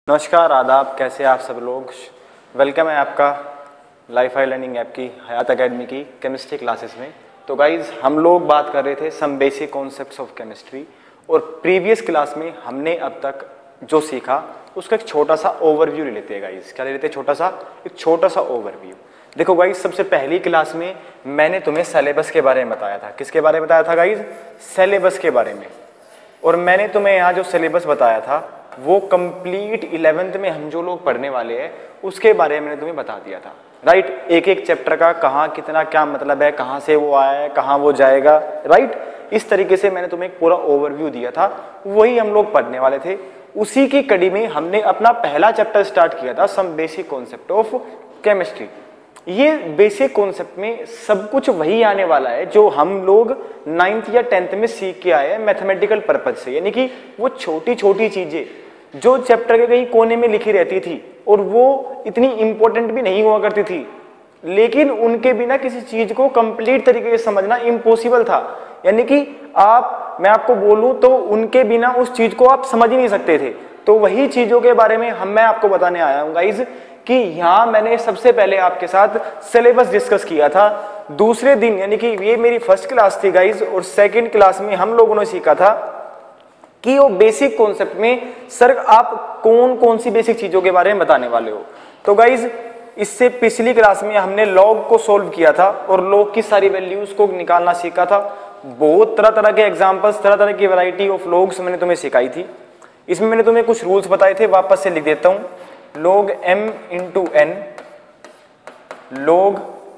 नमस्कार, आदाब, कैसे आप सब लोग। वेलकम है आपका लाइफ आई लर्निंग ऐप की हयात एकेडमी की केमिस्ट्री क्लासेस में। तो गाइज हम लोग बात कर रहे थे some basic concepts of chemistry और प्रीवियस क्लास में हमने अब तक जो सीखा उसका एक छोटा सा ओवरव्यू ले लेते हैं गाइज। क्या ले लेते हैं? एक छोटा सा ओवरव्यू। देखो गाइज, सबसे पहली क्लास में मैंने तुम्हें सिलेबस के बारे में बताया था। किसके बारे में बताया था गाइज? सिलेबस के बारे में। और मैंने तुम्हें यहाँ जो सिलेबस बताया था वो कंप्लीट 11th में हम जो लोग पढ़ने वाले हैं उसके बारे में मैंने तुम्हें बता दिया था, राइट। एक एक चैप्टर का कहाँ कितना क्या मतलब है, कहाँ से वो आया है, कहाँ वो जाएगा, राइट। इस तरीके से मैंने तुम्हें एक पूरा ओवरव्यू दिया था, वही हम लोग पढ़ने वाले थे। उसी की कड़ी में हमने अपना पहला चैप्टर स्टार्ट किया था, some basic concept of chemistry. ये बेसिक कॉन्सेप्ट में सब कुछ वही आने वाला है जो हम लोग 9th या 10th में सीख के आए हैं मैथमेटिकल पर्पज से। यानी कि वो छोटी छोटी चीजें जो चैप्टर के कहीं कोने में लिखी रहती थी और वो इतनी इंपॉर्टेंट भी नहीं हुआ करती थी, लेकिन उनके बिना किसी चीज को कंप्लीट तरीके से समझना इम्पॉसिबल था। यानी कि मैं आपको बोलूं तो उनके बिना उस चीज को आप समझ ही नहीं सकते थे। तो वही चीजों के बारे में मैं आपको बताने आया हूं गाइज कि यहाँ मैंने सबसे पहले आपके साथ सिलेबस डिस्कस किया था दूसरे दिन, यानी कि ये मेरी फर्स्ट क्लास थी गाइज। और सेकंड क्लास में हम लोगों ने सीखा था कि वो बेसिक कॉन्सेप्ट में सर आप कौन कौन सी बेसिक चीजों के बारे में बताने वाले हो। तो गाइज इससे पिछली क्लास में हमने लॉग को सोल्व किया था और लॉग की सारी वैल्यूज को निकालना सीखा था। बहुत तरह तरह के एग्जांपल्स, तरह तरह की वैरायटी ऑफ लॉग्स मैंने तुम्हें सिखाई थी। इसमें मैंने तुम्हें कुछ रूल्स बताए थे, वापस से लिख देता हूं। log m into n, log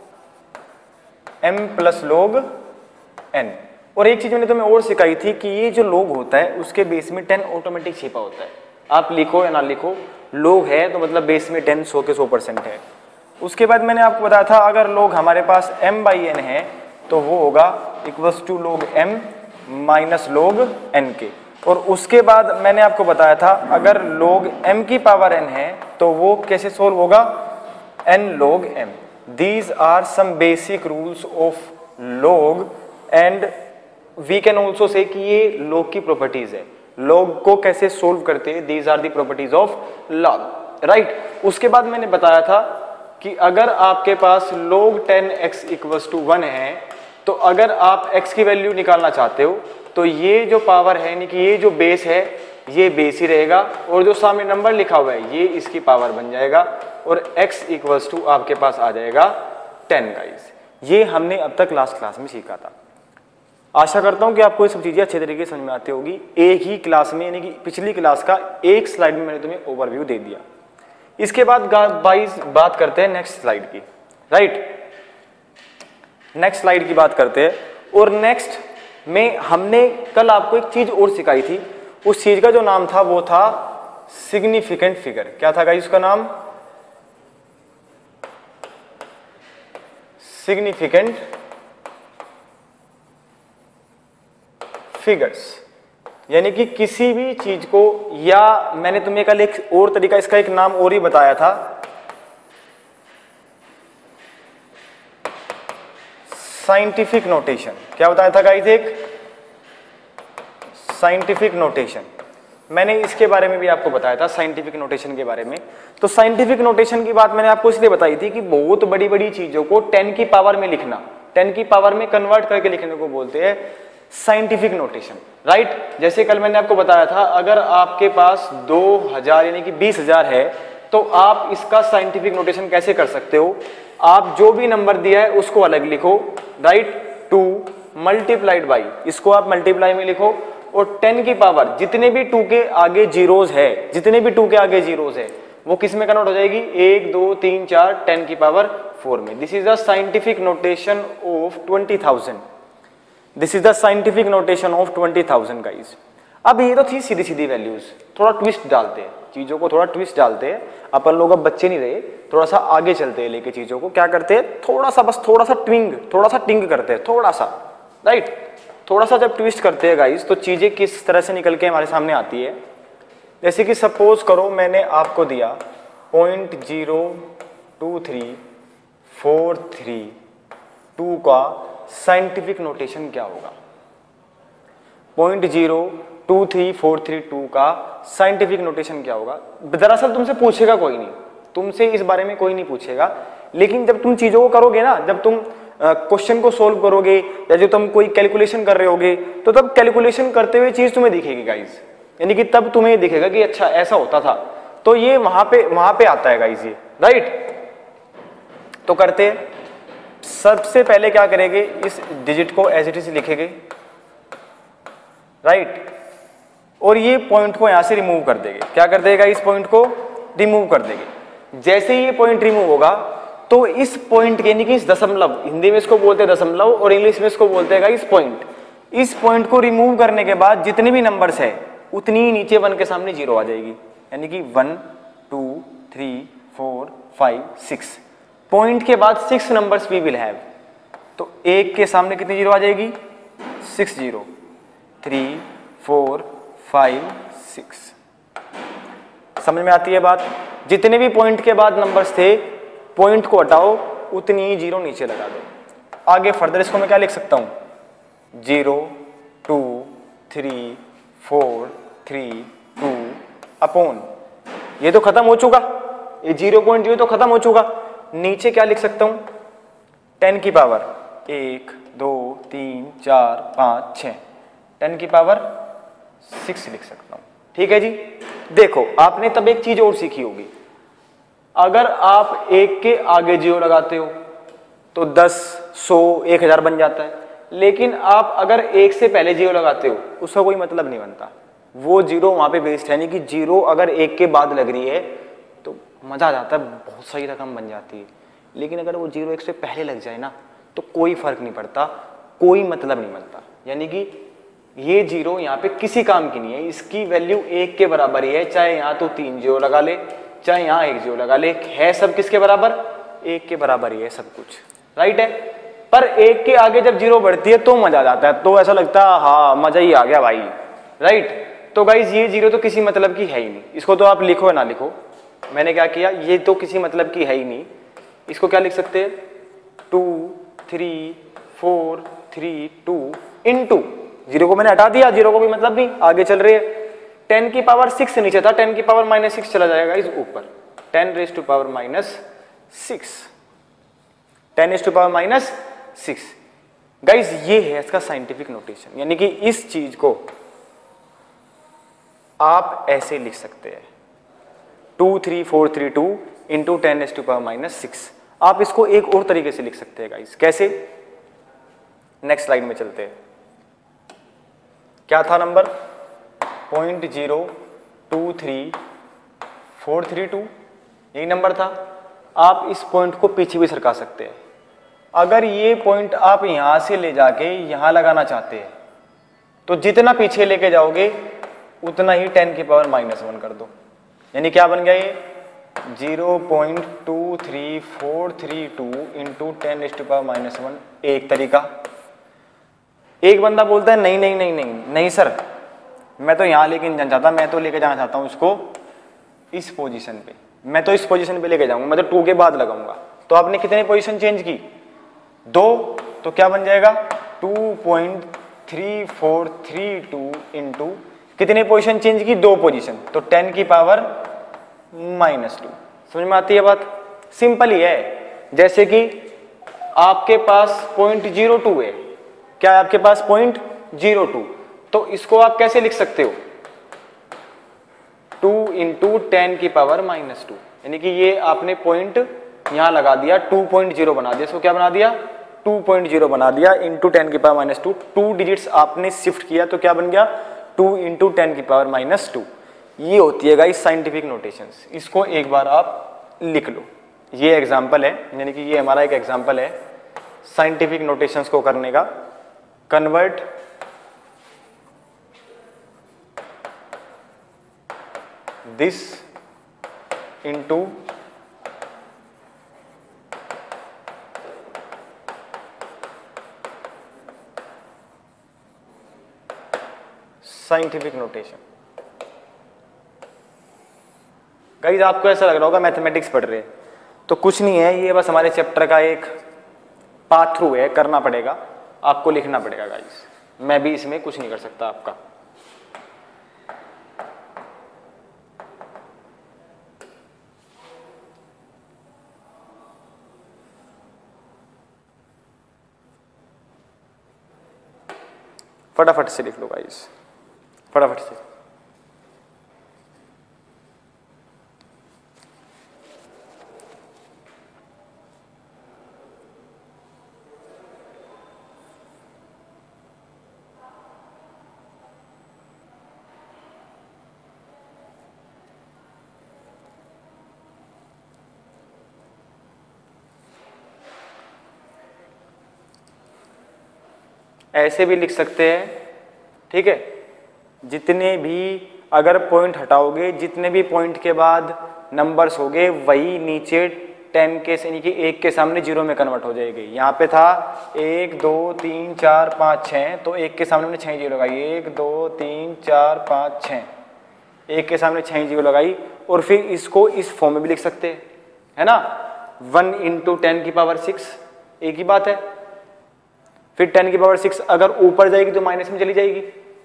m plus log n। और एक चीज मैंने तुम्हें और सिखाई थी कि ये जो log होता है उसके बेस में 10 ऑटोमेटिक छिपा होता है। आप लिखो या ना लिखो, log है तो मतलब बेस में 10 100 के 100% है। उसके बाद मैंने आपको बताया था अगर log हमारे पास m/n है तो वो होगा equals to log m minus log n के। और उसके बाद मैंने आपको बताया था अगर log m की पावर n है तो वो कैसे सोल्व होगा? n log m। These are some basic rules of log and we can also say कि ये log की प्रॉपर्टीज है। log को कैसे सोल्व करते हैं? These are the properties of log, right. उसके बाद मैंने बताया था कि अगर आपके पास log 10x इक्वल्स टू 1 है तो अगर आप x की वैल्यू निकालना चाहते हो तो ये जो पावर है यानी कि ये जो बेस है ये बेस ही रहेगा और जो सामने नंबर लिखा हुआ है ये इसकी पावर बन जाएगा और x इक्वल्स टू आपके पास आ जाएगा 10 गाइस। ये हमने अब तक लास्ट क्लास में सीखा था। आशा करता हूं कि आपको ये सब चीजें अच्छे तरीके से समझ में आती होगी। एक ही क्लास में यानी कि पिछली क्लास का एक स्लाइड में मैंने तुम्हें ओवरव्यू दे दिया। इसके बाद बात करते हैं नेक्स्ट स्लाइड की, राइट। नेक्स्ट स्लाइड की बात करते हैं और नेक्स्ट में हमने कल आपको एक चीज और सिखाई थी। उस चीज का जो नाम था वो था सिग्निफिकेंट फिगर। क्या था गाइस उसका नाम? Significant figures. यानी कि किसी भी चीज को, या मैंने तुम्हें कल एक और तरीका, इसका एक नाम और ही बताया था, साइंटिफिक नोटेशन। क्या बताया था गाइस? एक साइंटिफिक नोटेशन। मैंने इसके बारे में भी आपको बताया था, साइंटिफिक नोटेशन के बारे में। तो साइंटिफिक नोटेशन की बात मैंने आपको इसलिए बताई थी कि बहुत बड़ी बड़ी चीजों को 10 की पावर में लिखना, 10 की पावर में कन्वर्ट करके लिखने को बोलते हैं साइंटिफिक नोटेशन, राइट। जैसे कल मैंने आपको बताया था अगर आपके पास 2000 यानी कि 20,000 है तो आप इसका साइंटिफिक नोटेशन कैसे कर सकते हो? आप जो भी नंबर दिया है उसको अलग लिखो, राइट। 2 मल्टीप्लाइड बाई, इसको आप मल्टीप्लाई में लिखो और 10 की पावर जितने भी 2 के आगे जीरोज है, जितने भी 2 के आगे जीरोज है वो किस में कन्वर्ट हो जाएगी? 1 2 3 4 10 की पावर 4 में। This is the scientific notation of 20,000। This is the scientific notation of 20,000 guys. अब ये तो थी सीधी सीधी वैल्यूज, थोड़ा ट्विस्ट डालते हैं चीजों को, थोड़ा ट्विस्ट डालते हैं। अपन लोग अब बच्चे नहीं रहे, थोड़ा सा आगे चलते हैं लेके चीजों को। क्या करते हैं? थोड़ा सा, बस थोड़ा सा टिंग करते हैं, थोड़ा सा, राइट। थोड़ा सा जब ट्विस्ट करते हैं गाइस तो चीजें किस तरह से निकल के हमारे सामने आती है। जैसे कि सपोज करो मैंने आपको दिया 0.02343 का साइंटिफिक नोटेशन क्या होगा? 0.02343 2 3 4 3 2 का साइंटिफिक नोटेशन क्या होगा। दरअसल तुमसे पूछेगा कोई नहीं, तुमसे इस बारे में कोई नहीं पूछेगा, लेकिन जब तुम चीज़ों को करोगे ना, जब तुम क्वेश्चन को सोल्व करोगे या जो तुम कोई कैलकुलेशन कर रहे होगे, तो तब कैलकुलेशन करते हुए चीज़ तुम्हें दिखेगी गाइज, यानी कि तब तुम्हें दिखेगा कि अच्छा ऐसा होता था। तो ये वहाँ पे आता है गाइज ये, राइट। तो करते सबसे पहले क्या करेंगे, इस डिजिट को एज इट इज लिखेंगे, राइट, और ये पॉइंट को यहां से रिमूव कर देंगे। क्या कर देगा, इस पॉइंट को रिमूव कर देंगे। जैसे ही ये पॉइंट रिमूव होगा तो इस पॉइंट यानी कि इस दशमलव, हिंदी में इसको बोलते हैं दशमलव और इंग्लिश में इसको बोलते हैं इस पॉइंट, इस पॉइंट को रिमूव करने के बाद जितने भी नंबर्स है उतनी ही नीचे 1 के सामने 0 आ जाएगी, यानी कि 1 2 3 4 5 6। पॉइंट के बाद 6 नंबर्स वी विल हैव, तो 1 के सामने कितनी 0 आ जाएगी, 6 0 3 4 5 6। समझ में आती है बात। जितने भी पॉइंट के बाद नंबर्स थे, पॉइंट को हटाओ, उतनी ही 0 नीचे लगा दो। आगे फर्दर इसको मैं क्या लिख सकता हूं, 0 2 3 4 3 2 अपॉन, ये तो खत्म हो चुका, ये 0.0 तो खत्म हो चुका। नीचे क्या लिख सकता हूं, 10 की पावर 1 2 3 4 5 6, 10 की पावर 6 लिख सकता हूं। ठीक है जी। देखो आपने तब एक चीज और सीखी होगी, अगर आप 1 के आगे 0 लगाते हो तो 10 100 1000 बन जाता है, लेकिन आप अगर 1 से पहले 0 लगाते हो उसका कोई मतलब नहीं बनता, वो 0 वहां पे वेस्ट है। यानी कि 0 अगर 1 के बाद लग रही है तो मजा आ जाता है, बहुत सही रकम बन जाती है, लेकिन अगर वो 0 1 से पहले लग जाए ना तो कोई फर्क नहीं पड़ता, कोई मतलब नहीं बनता। यानी कि ये 0 यहाँ पे किसी काम की नहीं है, इसकी वैल्यू 1 के बराबर ही है, चाहे यहाँ तो 3 0 लगा ले, चाहे यहाँ 1 0 लगा ले, है सब किसके बराबर, 1 के बराबर ही है सब कुछ, राइट है। पर 1 के आगे जब 0 बढ़ती है तो मजा आ जाता है, तो ऐसा लगता है हाँ मजा ही आ गया भाई, राइट। तो गाइज ये 0 तो किसी मतलब की है ही नहीं, इसको तो आप लिखो या ना लिखो, मैंने क्या किया, ये तो किसी मतलब की है ही नहीं, इसको क्या लिख सकते हैं, 2 3 4 3 2 इंटू 0 को मैंने हटा दिया, 0 को भी मतलब नहीं, आगे चल रही है। 10 की पावर 6 नीचे था, 10 की पावर -6 चला जाएगा इस ऊपर, 10 raise to power -6, 10 raise to power -6। Guys ये है इसका साइंटिफिक नोटेशन, यानी कि इस चीज को आप ऐसे लिख सकते हैं 2 3 4 3 2 इंटू 10 रेज़ टू पावर -6। आप इसको एक और तरीके से लिख सकते हैं गाइज, कैसे, नेक्स्ट स्लाइड में चलते हैं। क्या था नंबर, 0.023 यही नंबर था। आप इस पॉइंट को पीछे भी सरका सकते हैं, अगर ये पॉइंट आप यहां से ले जाके यहां लगाना चाहते हैं तो जितना पीछे लेके जाओगे उतना ही 10 की पावर -1 कर दो, यानी क्या बन गया ये 0.23432 इंटू 10 रेज़ टू पावर -1। एक तरीका, एक बंदा बोलता है नहीं नहीं नहीं नहीं नहीं सर मैं तो यहाँ लेके नहीं जाना चाहता, मैं तो लेके जाना चाहता हूँ इसको इस पोजीशन पे, मैं तो इस पोजीशन पे लेके जाऊंगा, मैं तो 2 के बाद लगाऊंगा। तो आपने कितने पोजीशन चेंज की, 2, तो क्या बन जाएगा 2.3432 इंटू कितने पोजीशन चेंज की, 2 पोजीशन, तो 10 की पावर -2। समझ में आती है बात, सिंपल ही है। जैसे कि आपके पास 0.02 है, क्या है आपके पास 0.02, तो इसको आप कैसे लिख सकते हो, 2 इंटू 10 की पावर -2, यानी कि ये आपने पॉइंट यहां लगा दिया, 2.0 बना दिया, इसको क्या बना दिया 2.0 बना दिया, इंटू 10 की पावर -2, 2 डिजिट्स आपने शिफ्ट किया तो क्या बन गया 2 इंटू 10 की पावर -2। ये होती है गाइस साइंटिफिक नोटेशंस, इसको एक बार आप लिख लो। ये एग्जाम्पल है, यानी कि ये हमारा एक एग्जाम्पल है साइंटिफिक नोटेशंस को करने का। Convert this into scientific notation. Guys आपको ऐसा लग रहा होगा मैथमेटिक्स पढ़ रहे हैं, तो कुछ नहीं है, ये बस हमारे चैप्टर का एक पाथ थ्रू है, करना पड़ेगा आपको, लिखना पड़ेगा गाइस, मैं भी इसमें कुछ नहीं कर सकता आपका। फटाफट से लिख लो गाइस, फटाफट से। ऐसे भी लिख सकते हैं, ठीक है, जितने भी अगर पॉइंट हटाओगे, जितने भी पॉइंट के बाद नंबर्स होंगे वही नीचे 10 के यानी कि 1 के सामने 0 में कन्वर्ट हो जाएगी। यहाँ पे था 1 2 3 4 5 6, तो 1 के सामने हमने 6 जीरो लगाई, 1 2 3 4 5 6, 1 के सामने 6 जीरो लगाई। और फिर इसको इस फॉर्म में भी लिख सकते हैं, है ना, 1 × 10 की पावर 6, एक ही बात है। फिर 10 की पावर 6 अगर ऊपर जाएगी तो माइनस में चली जाएगी।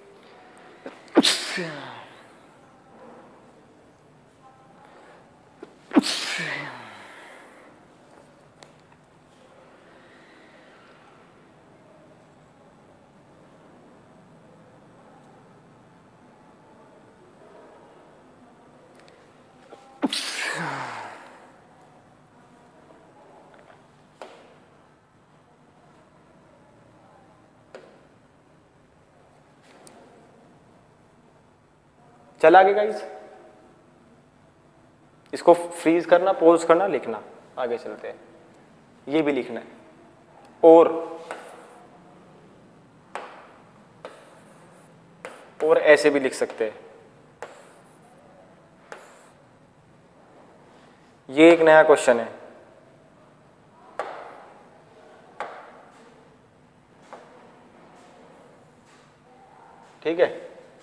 चला आगे गाइस, इसको फ्रीज करना, पॉज करना, लिखना, आगे चलते हैं। ये भी लिखना है। और ऐसे भी लिख सकते हैं। ये एक नया क्वेश्चन है, ठीक है।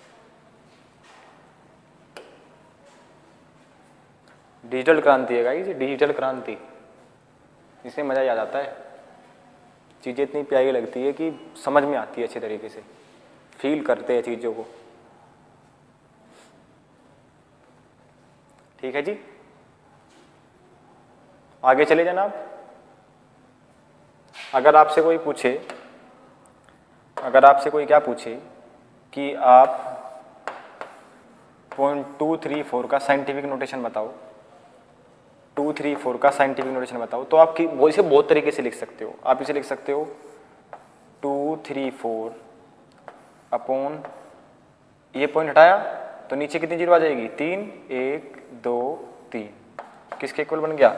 डिजिटल क्रांति है गाइस, डिजिटल क्रांति, इसमें मजा आ जाता है। चीजें इतनी प्यारी लगती है कि समझ में आती है अच्छे तरीके से, फील करते हैं चीजों को, ठीक है जी। आगे चले जनाब। अगर आपसे कोई पूछे, अगर आपसे कोई क्या पूछे कि आप पॉइंट 234 का साइंटिफिक नोटेशन बताओ, 234 का साइंटिफिक नोटेशन बताओ, तो आप इसे बहुत तरीके से लिख सकते हो। आप इसे लिख सकते हो 234 अपॉन, ये पॉइंट हटाया तो नीचे कितनी जीरो आ जाएगी, 3, 1 2 3, किसके इक्वल बन गया,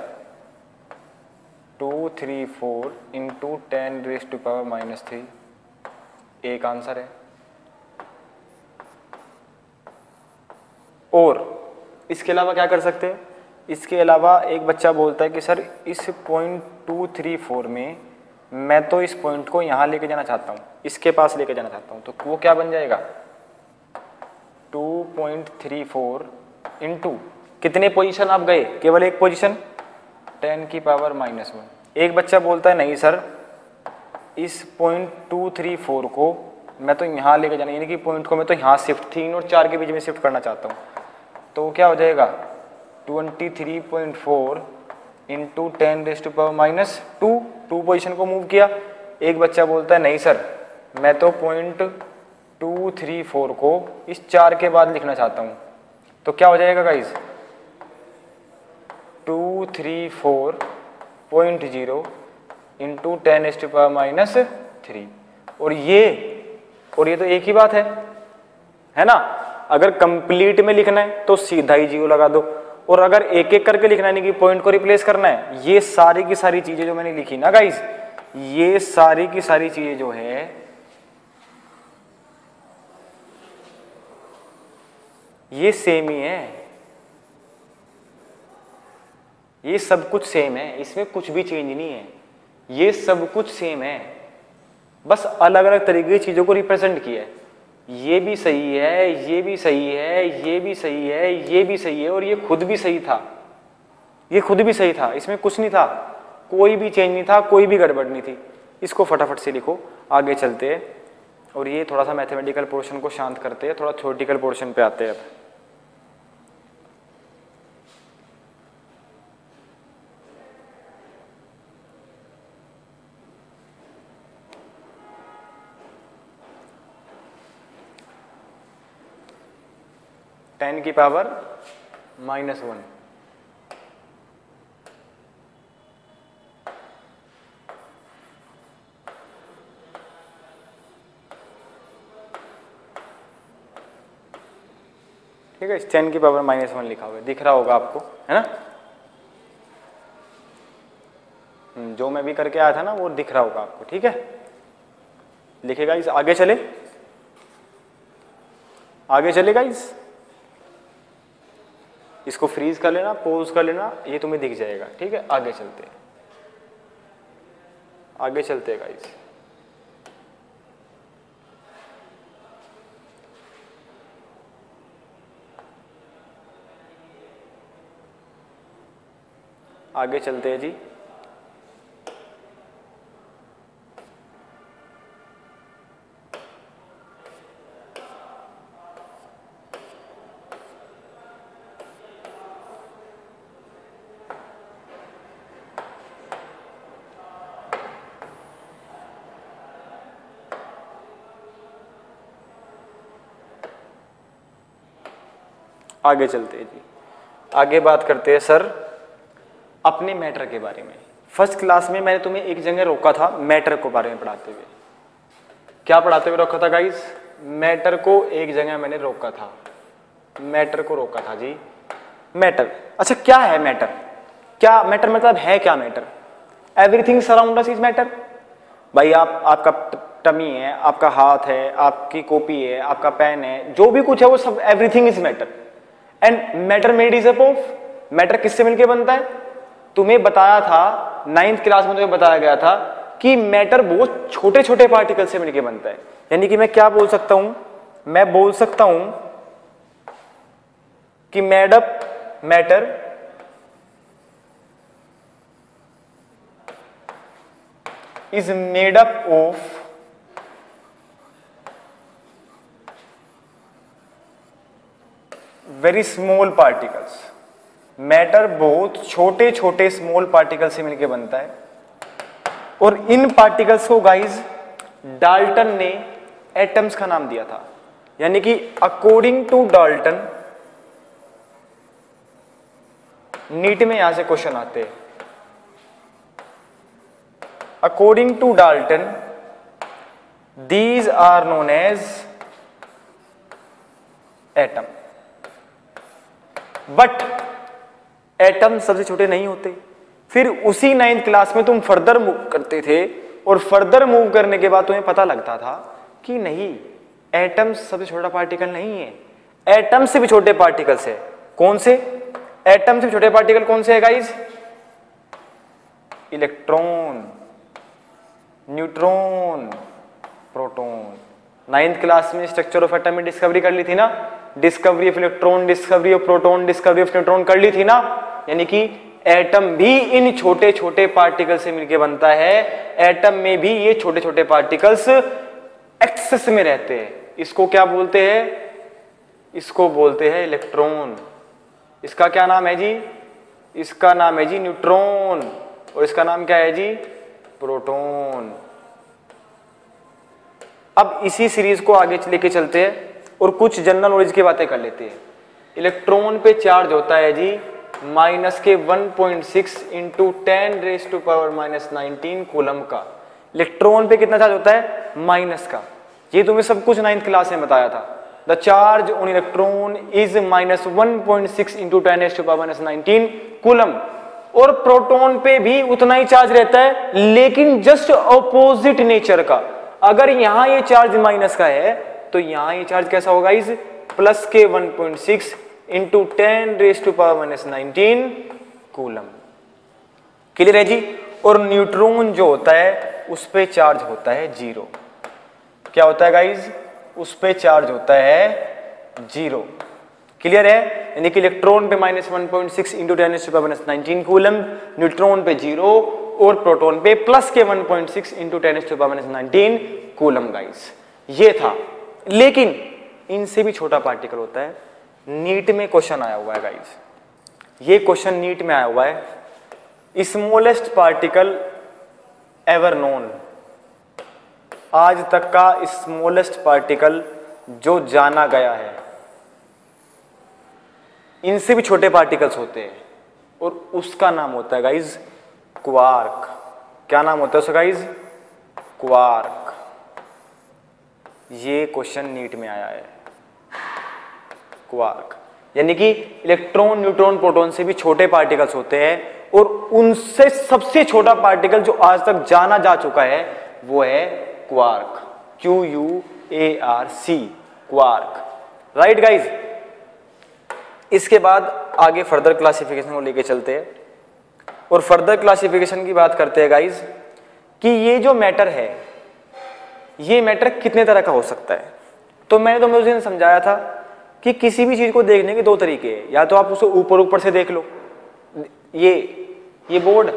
234 × 10⁻³ एक आंसर है। और इसके अलावा क्या कर सकते हैं, इसके अलावा एक बच्चा बोलता है कि सर इस पॉइंट 234 में मैं तो इस पॉइंट को यहाँ लेके जाना चाहता हूँ, इसके पास लेके जाना चाहता हूँ, तो वो क्या बन जाएगा, 2.34 × कितने पोजीशन आप गए, केवल एक पोजीशन, 10⁻⁻1। एक बच्चा बोलता है नहीं सर इस पॉइंट 234 को मैं तो यहाँ लेके जाना, यानी कि पॉइंट को मैं तो यहाँ शिफ्ट 3 और 4 के बीच में शिफ्ट करना चाहता हूँ, तो क्या हो जाएगा 23.4 × 10⁻², 2 पोजीशन को मूव किया। एक बच्चा बोलता है नहीं सर मैं तो पॉइंट 234 को इस 4 के बाद लिखना चाहता हूँ, तो क्या हो जाएगा गाइज, 234.0 × 10⁻³ और ये तो एक ही बात है ना। अगर कंप्लीट में लिखना है तो सीधा ही 0 लगा दो, और अगर एक एक करके लिखना है नहीं कि पॉइंट को रिप्लेस करना है, ये सारी की सारी चीजें जो मैंने लिखी ना गाइज, ये सारी की सारी चीजें जो है ये सेम ही है, ये सब कुछ सेम है, इसमें कुछ भी चेंज नहीं है, ये सब कुछ सेम है, बस अलग अलग तरीके की चीजों को रिप्रेजेंट किया है। ये भी सही है, ये भी सही है, ये भी सही है, ये भी सही है, और ये खुद भी सही था, ये खुद भी सही था, इसमें कुछ नहीं था, कोई भी चेंज नहीं था, कोई भी गड़बड़ नहीं थी। इसको फटाफट से लिखो, आगे चलते हैं, और ये थोड़ा सा मैथमेटिकल पोर्शन को शांत करते हैं, थोड़ा थ्योरेटिकल पोर्शन पे आते हैं अब। 10 की पावर -1। ठीक है, 10 की पावर -1 लिखा हुआ है, दिख रहा होगा आपको, है ना। जो मैं भी करके आया था ना वो दिख रहा होगा आपको। ठीक है, लिखेगा इस आगे चले, आगे चलेगा इस, इसको फ्रीज कर लेना, पॉज कर लेना, ये तुम्हें दिख जाएगा। ठीक है, आगे चलते, आगे चलते गाइस। आगे चलते हैं जी। आगे चलते हैं जी। आगे बात करते हैं सर अपने मैटर के बारे में। फर्स्ट क्लास में मैंने तुम्हें एक जगह रोका था मैटर को बारे में पढ़ाते हुए। क्या पढ़ाते हुए रोका था गाइस? मैटर को एक जगह मैंने रोका था, मैटर को रोका था जी। मैटर, अच्छा क्या है मैटर? क्या मैटर मतलब है क्या matter? Everything surround us is matter. भाई आपका टमी है, आपका हाथ है, आपकी कॉपी है, आपका पेन है, जो भी कुछ है वो सब everything is matter. And matter made is up of, matter किससे मिलके बनता है? तुम्हें बताया था 9th क्लास में, तुम्हें बताया गया था कि मैटर बहुत छोटे छोटे पार्टिकल से मिलके बनता है। यानी कि मैं क्या बोल सकता हूं? मैं बोल सकता हूं कि matter is made up of very small particles। Matter बहुत छोटे छोटे स्मॉल पार्टिकल से मिलकर बनता है। और इन पार्टिकल्स को गाइस डाल्टन ने एटम्स का नाम दिया था। यानी कि अकॉर्डिंग टू डाल्टन, नीट में यहां से क्वेश्चन आते हैं, according to Dalton these are known as atom, but atom सबसे छोटे नहीं होते। फिर उसी 9th क्लास में तुम फर्दर मूव करते थे और फर्दर मूव करने के बाद तुम्हें पता लगता था कि नहीं, एटम सबसे छोटा पार्टिकल नहीं है, एटम से भी छोटे पार्टिकल्स है। कौन से? एटम से छोटे पार्टिकल कौन से है guys? Electron, neutron, proton. 9th class में स्ट्रक्चर ऑफ एटम में डिस्कवरी कर ली थी ना, discovery of electron, discovery of proton, discovery of neutron कर ली थी ना। यानी कि एटम भी इन छोटे छोटे पार्टिकल से मिलकर बनता है। एटम में भी ये छोटे छोटे पार्टिकल्स एक्सेस में रहते हैं। इसको क्या बोलते हैं? इसको बोलते हैं इलेक्ट्रॉन। इसका क्या नाम है जी? इसका नाम है जी न्यूट्रॉन। और इसका नाम क्या है जी? प्रोटॉन। अब इसी सीरीज को आगे लेके चलते हैं और कुछ जनरल नॉलेज की बातें कर लेते हैं। इलेक्ट्रॉन पे चार्ज होता है जी माइनस के 1.6 इंटू 10⁻⁻19 कूलम का। इलेक्ट्रॉन पे कितना चार्ज होता है? माइनस का। ये तुम्हें सब कुछ 9th क्लास में बताया था। The charge on electron is -1.6 into 10⁻⁻19 coulomb. और प्रोटॉन पे भी उतना ही चार्ज रहता है, लेकिन जस्ट ऑपोजिट नेचर का। अगर यहां ये चार्ज माइनस का है तो यहां ये चार्ज कैसा होगा? इस प्लस के 1.6 इंटू 10⁻⁻19 कूलम। क्लियर है जी? और न्यूट्रॉन जो होता है उस पे चार्ज होता है 0। क्या होता है गाइज? उस पे चार्ज होता है 0। क्लियर है? यानी कि इलेक्ट्रॉन पे -1.6 इंटू 10⁻⁻19 कूलम, न्यूट्रॉन पे 0 और प्रोटॉन पे प्लस के 1.6 इंटू 10⁻⁻19 कूलम गाइस। ये था। लेकिन इनसे भी छोटा पार्टिकल होता है। नीट में क्वेश्चन आया हुआ है गाइस, ये क्वेश्चन नीट में आया हुआ है। स्मॉलेस्ट पार्टिकल एवर नोन, आज तक का स्मॉलेस्ट पार्टिकल जो जाना गया है, इनसे भी छोटे पार्टिकल्स होते हैं और उसका नाम होता है गाइज क्वार्क। क्या नाम होता है उसका गाइज? क्वार्क। ये क्वेश्चन नीट में आया है, क्वार्क। यानी कि इलेक्ट्रॉन, न्यूट्रॉन, प्रोटॉन से भी छोटे पार्टिकल्स होते हैं और उनसे सबसे छोटा पार्टिकल जो आज तक जाना जा चुका है वो है quark. QUARC, quark. Right guys. इसके बाद आगे फर्दर क्लासिफिकेशन को लेके चलते हैं और फर्दर क्लासिफिकेशन की बात करते हैं गाइज कि ये जो मैटर है, ये मैटर कितने तरह का हो सकता है। तो मैंने तुम्हें उस दिन समझाया था कि किसी भी चीज को देखने के दो तरीके हैं, या तो आप उसे ऊपर ऊपर से देख लो, ये बोर्ड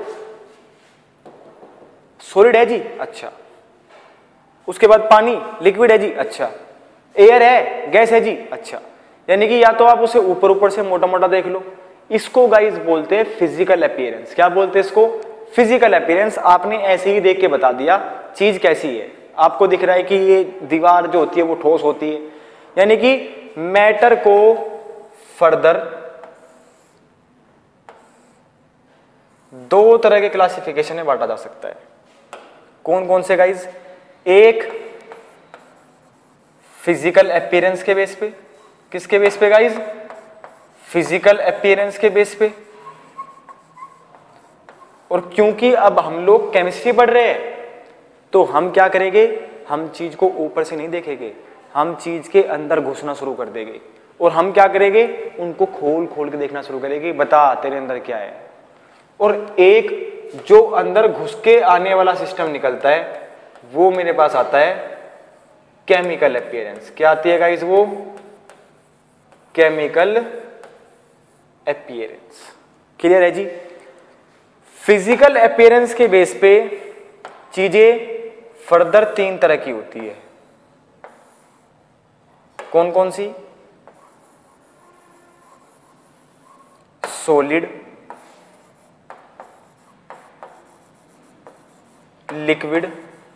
सॉलिड है जी, अच्छा। उसके बाद पानी लिक्विड है जी, अच्छा। एयर है, गैस है जी, अच्छा। यानी कि या तो आप उसे ऊपर ऊपर से मोटा मोटा देख लो, इसको गाइस बोलते हैं फिजिकल अपीयरेंस। क्या बोलते हैं इसको? Physical appearance. आपने ऐसे ही देख के बता दिया चीज कैसी है। आपको दिख रहा है कि ये दीवार जो होती है वो ठोस होती है। यानी कि मैटर को फर्दर दो तरह के क्लासिफिकेशन में बांटा जा सकता है। कौन कौन से गाइज? एक फिजिकल अपीयरेंस के बेस पे। किसके बेस पे गाइज? फिजिकल अपीयरेंस के बेस पे। और क्योंकि अब हम लोग केमिस्ट्री पढ़ रहे हैं तो हम क्या करेंगे, हम चीज को ऊपर से नहीं देखेंगे, हम चीज के अंदर घुसना शुरू कर देंगे और हम क्या करेंगे, उनको खोल खोल के देखना शुरू करेंगे, बता तेरे अंदर क्या है। और एक जो अंदर घुस के आने वाला सिस्टम निकलता है वो मेरे पास आता है केमिकल अपीयरेंस। क्या आती है गाइस? वो केमिकल अपीयरेंस। क्लियर है जी? फिजिकल अपीयरेंस के बेस पे चीजें फर्दर तीन तरह की होती है। कौन कौन सी? सॉलिड, लिक्विड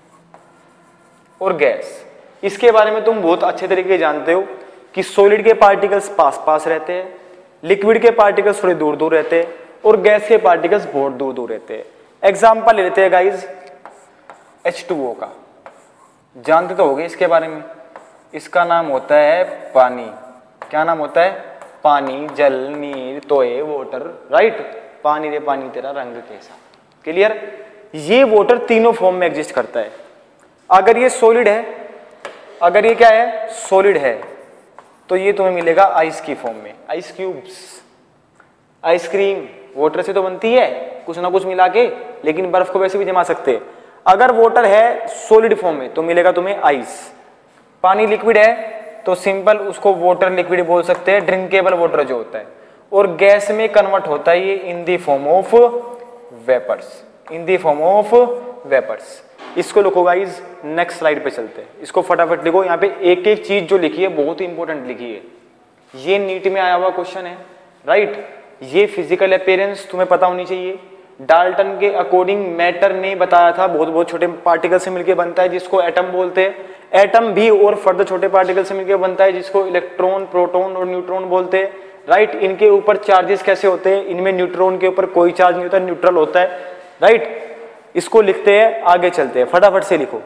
और गैस। इसके बारे में तुम बहुत अच्छे तरीके से जानते हो कि सॉलिड के पार्टिकल्स पास पास रहते हैं, लिक्विड के पार्टिकल्स थोड़े दूर दूर रहते हैं और गैस के पार्टिकल्स बहुत दूर दूर रहते हैं। एग्जाम्पल लेते हैं गाइज H2O का। जानते तो होगे इसके बारे में। इसका नाम होता है पानी। क्या नाम होता है? पानी, जल, नीर, तोय, वाटर। राइट? पानी रे पानी तेरा रंग कैसा। क्लियर? ये वाटर तीनों फॉर्म में एग्जिस्ट करता है। अगर ये सॉलिड है, अगर ये क्या है, सॉलिड है, तो ये तुम्हें मिलेगा आइस की फॉर्म में, आइस क्यूब्स। आइसक्रीम वाटर से तो बनती है कुछ ना कुछ मिला के, लेकिन बर्फ को वैसे भी जमा सकते हैं। अगर वाटर है सॉलिड फॉर्म में तो मिलेगा तुम्हें आइस। पानी लिक्विड है तो सिंपल उसको वाटर लिक्विड बोल सकते हैं, ड्रिंकेबल वाटर जो होता है। और गैस में कन्वर्ट होता है ये in the form of vapours, in the form of vapours. इसको लिखो गाइज, नेक्स्ट स्लाइड पे चलते हैं। इसको फटाफट लिखो। यहाँ पे एक एक चीज जो लिखी है बहुत ही इंपॉर्टेंट लिखी है, ये नीट में आया हुआ क्वेश्चन है। राइट? ये फिजिकल अपीयरेंस तुम्हें पता होनी चाहिए। डाल्टन के अकॉर्डिंग मैटर ने बताया था बहुत बहुत छोटे पार्टिकल से मिलकर बनता है जिसको एटम बोलते हैं। एटम भी और फर्दर छोटे पार्टिकल से मिलकर बनता है जिसको इलेक्ट्रॉन, प्रोटॉन और न्यूट्रॉन बोलते हैं। राइट? इनके ऊपर चार्जेस कैसे होते हैं? इनमें न्यूट्रॉन के ऊपर कोई चार्ज नहीं होता, न्यूट्रल होता है। राइट? इसको लिखते हैं, आगे चलते हैं। फटाफट से लिखो।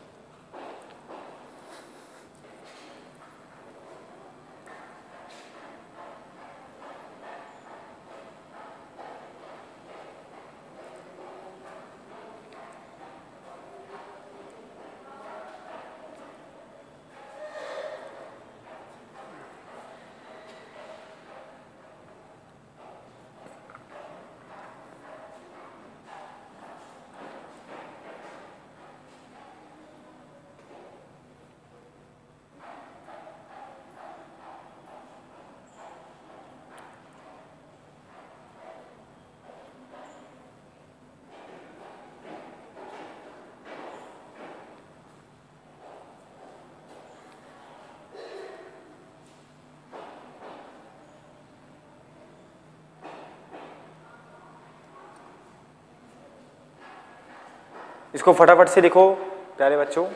इसको फटाफट से लिखो प्यारे बच्चों।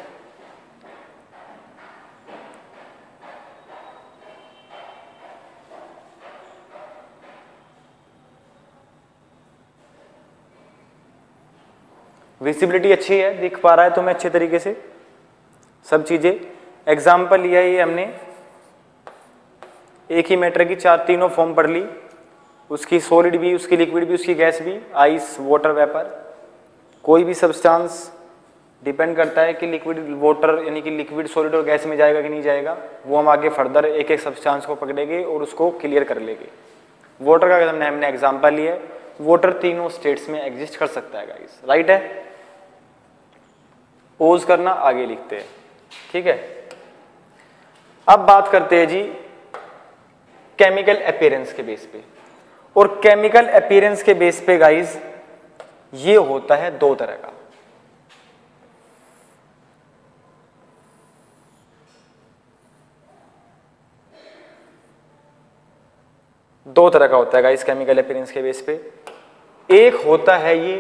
विजिबिलिटी अच्छी है, दिख पा रहा है तुम्हें अच्छे तरीके से सब चीजें। एग्जाम्पल लिया ये हमने, एक ही मैटर की तीनों फॉर्म पढ़ ली, उसकी सॉलिड भी, उसकी लिक्विड भी, उसकी गैस भी, आइस, वाटर, वेपर। कोई भी सब्सटेंस डिपेंड करता है कि लिक्विड वाटर यानी कि लिक्विड सॉलिड और गैस में जाएगा कि नहीं जाएगा, वो हम आगे फर्दर एक एक सब्सटेंस को पकड़ेंगे और उसको क्लियर कर लेंगे। वाटर का हमने एग्जांपल लिया है, वाटर तीनों स्टेट्स में एग्जिस्ट कर सकता है गाइस, राइट है। ओज करना आगे लिखते हैं, ठीक है। अब बात करते हैं जी केमिकल अपीयरेंस के बेस पे, और केमिकल अपीयरेंस के बेस पे गाइस ये होता है दो तरह का। दो तरह का होता है गाइस केमिकल अपीयरेंस के बेस पे। एक होता है ये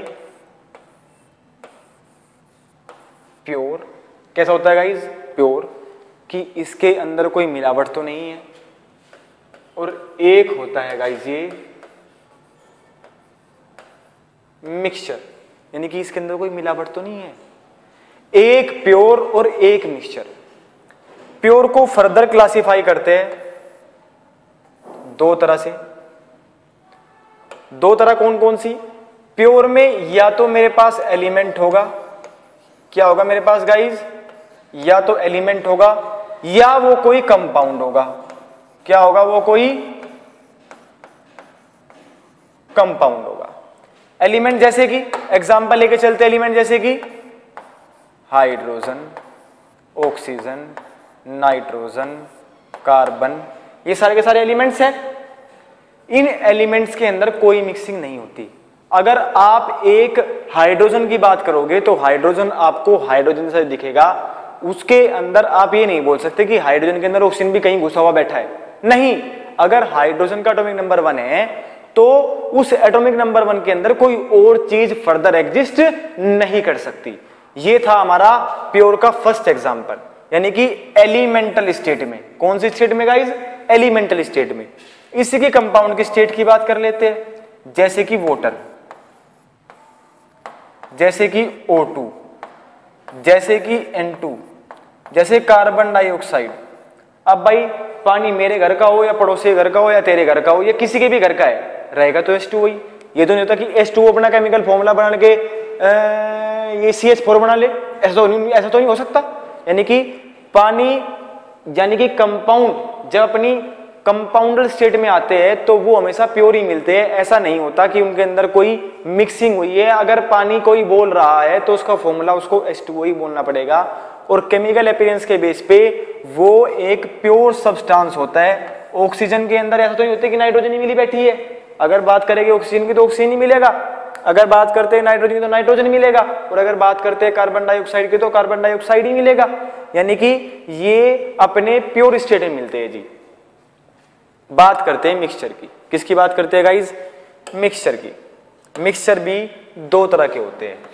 प्योर। कैसा होता है गाइस? प्योर, कि इसके अंदर कोई मिलावट तो नहीं है। और एक होता है गाइस ये मिक्सचर, यानी कि इसके अंदर कोई मिलावट तो नहीं है। एक प्योर और एक मिक्सचर। प्योर को फर्दर क्लासिफाई करते हैं दो तरह से। दो तरह कौन कौन सी? प्योर में या तो मेरे पास एलिमेंट होगा, क्या होगा मेरे पास गाइस? या तो एलिमेंट होगा या वो कोई कंपाउंड होगा। क्या होगा? वो कोई कंपाउंड होगा। एलिमेंट जैसे कि एग्जांपल लेके चलते, एलिमेंट जैसे कि हाइड्रोजन, ऑक्सीजन, नाइट्रोजन, कार्बन, ये सारे के सारे एलिमेंट्स हैं। इन एलिमेंट्स के अंदर कोई मिक्सिंग नहीं होती। अगर आप एक हाइड्रोजन की बात करोगे तो हाइड्रोजन आपको हाइड्रोजन से दिखेगा, उसके अंदर आप ये नहीं बोल सकते कि हाइड्रोजन के अंदर ऑक्सीजन भी कहीं घुसा हुआ बैठा है। नहीं, अगर हाइड्रोजन का एटॉमिक नंबर 1 है तो उस एटॉमिक नंबर 1 के अंदर कोई और चीज फर्दर एग्जिस्ट नहीं कर सकती। ये था हमारा प्योर का फर्स्ट एग्जांपल, यानी कि एलिमेंटल स्टेट में। कौन सी स्टेट में गाइस? एलिमेंटल स्टेट में। इसी के कंपाउंड की स्टेट की बात कर लेते हैं, जैसे कि वाटर, जैसे कि O2, जैसे कि N2, जैसे कार्बन डाइऑक्साइड। अब भाई पानी मेरे घर का हो या पड़ोसी घर का हो या तेरे घर का हो या किसी के भी घर का है, रहेगा तो H2O ही। ये तो नहीं होता कि H2O अपना केमिकल फॉर्मूला बना के ये CH4 बना ले, ऐसा तो नहीं हो सकता। यानी कि पानी, यानी कि कंपाउंड जब अपनी कंपाउंडल स्टेट में आते हैं तो वो हमेशा प्योर ही मिलते हैं। ऐसा नहीं होता कि उनके अंदर कोई मिक्सिंग हुई है। अगर पानी कोई बोल रहा है तो उसका फॉर्मूला उसको H2O ही बोलना पड़ेगा। और केमिकल अपीयरेंस के बेस पे वो एक प्योर सब्सटेंस होता है। ऑक्सीजन के अंदर ऐसा तो नहीं होता कि नाइट्रोजन ही मिली बैठी है। अगर बात करेंगे ऑक्सीजन की तो ऑक्सीजन ही मिलेगा, अगर बात करते हैं नाइट्रोजन की तो नाइट्रोजन मिलेगा, और अगर बात करते हैं कार्बन डाइऑक्साइड की तो कार्बन डाइऑक्साइड ही मिलेगा। यानी कि ये अपने प्योर स्टेट में मिलते हैं जी। बात करते हैं मिक्सचर की। किसकी बात करते हैं गाइस? मिक्सचर की। मिक्सचर भी दो तरह के होते हैं।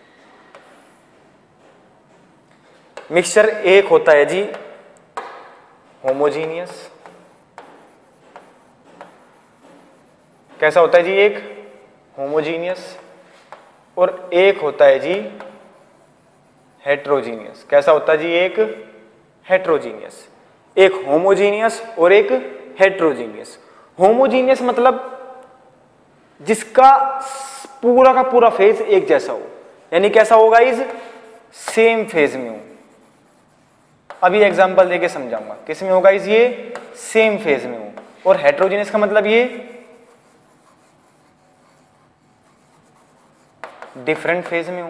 मिक्सचर एक होता है जी होमोजीनियस। कैसा होता है जी? एक होमोजीनियस। और एक होता है जी हेट्रोजीनियस। कैसा होता है जी? एक हेट्रोजीनियस। एक होमोजीनियस और एक हेट्रोजीनियस। होमोजीनियस मतलब जिसका पूरा का पूरा फेज एक जैसा हो, यानी कैसा होगा इस सेम फेज में हो। अभी एग्जांपल देके समझाऊंगा। किस में होगा इस? ये सेम फेज में हो। और हेट्रोजीनियस का मतलब ये डिफरेंट फेज में हो।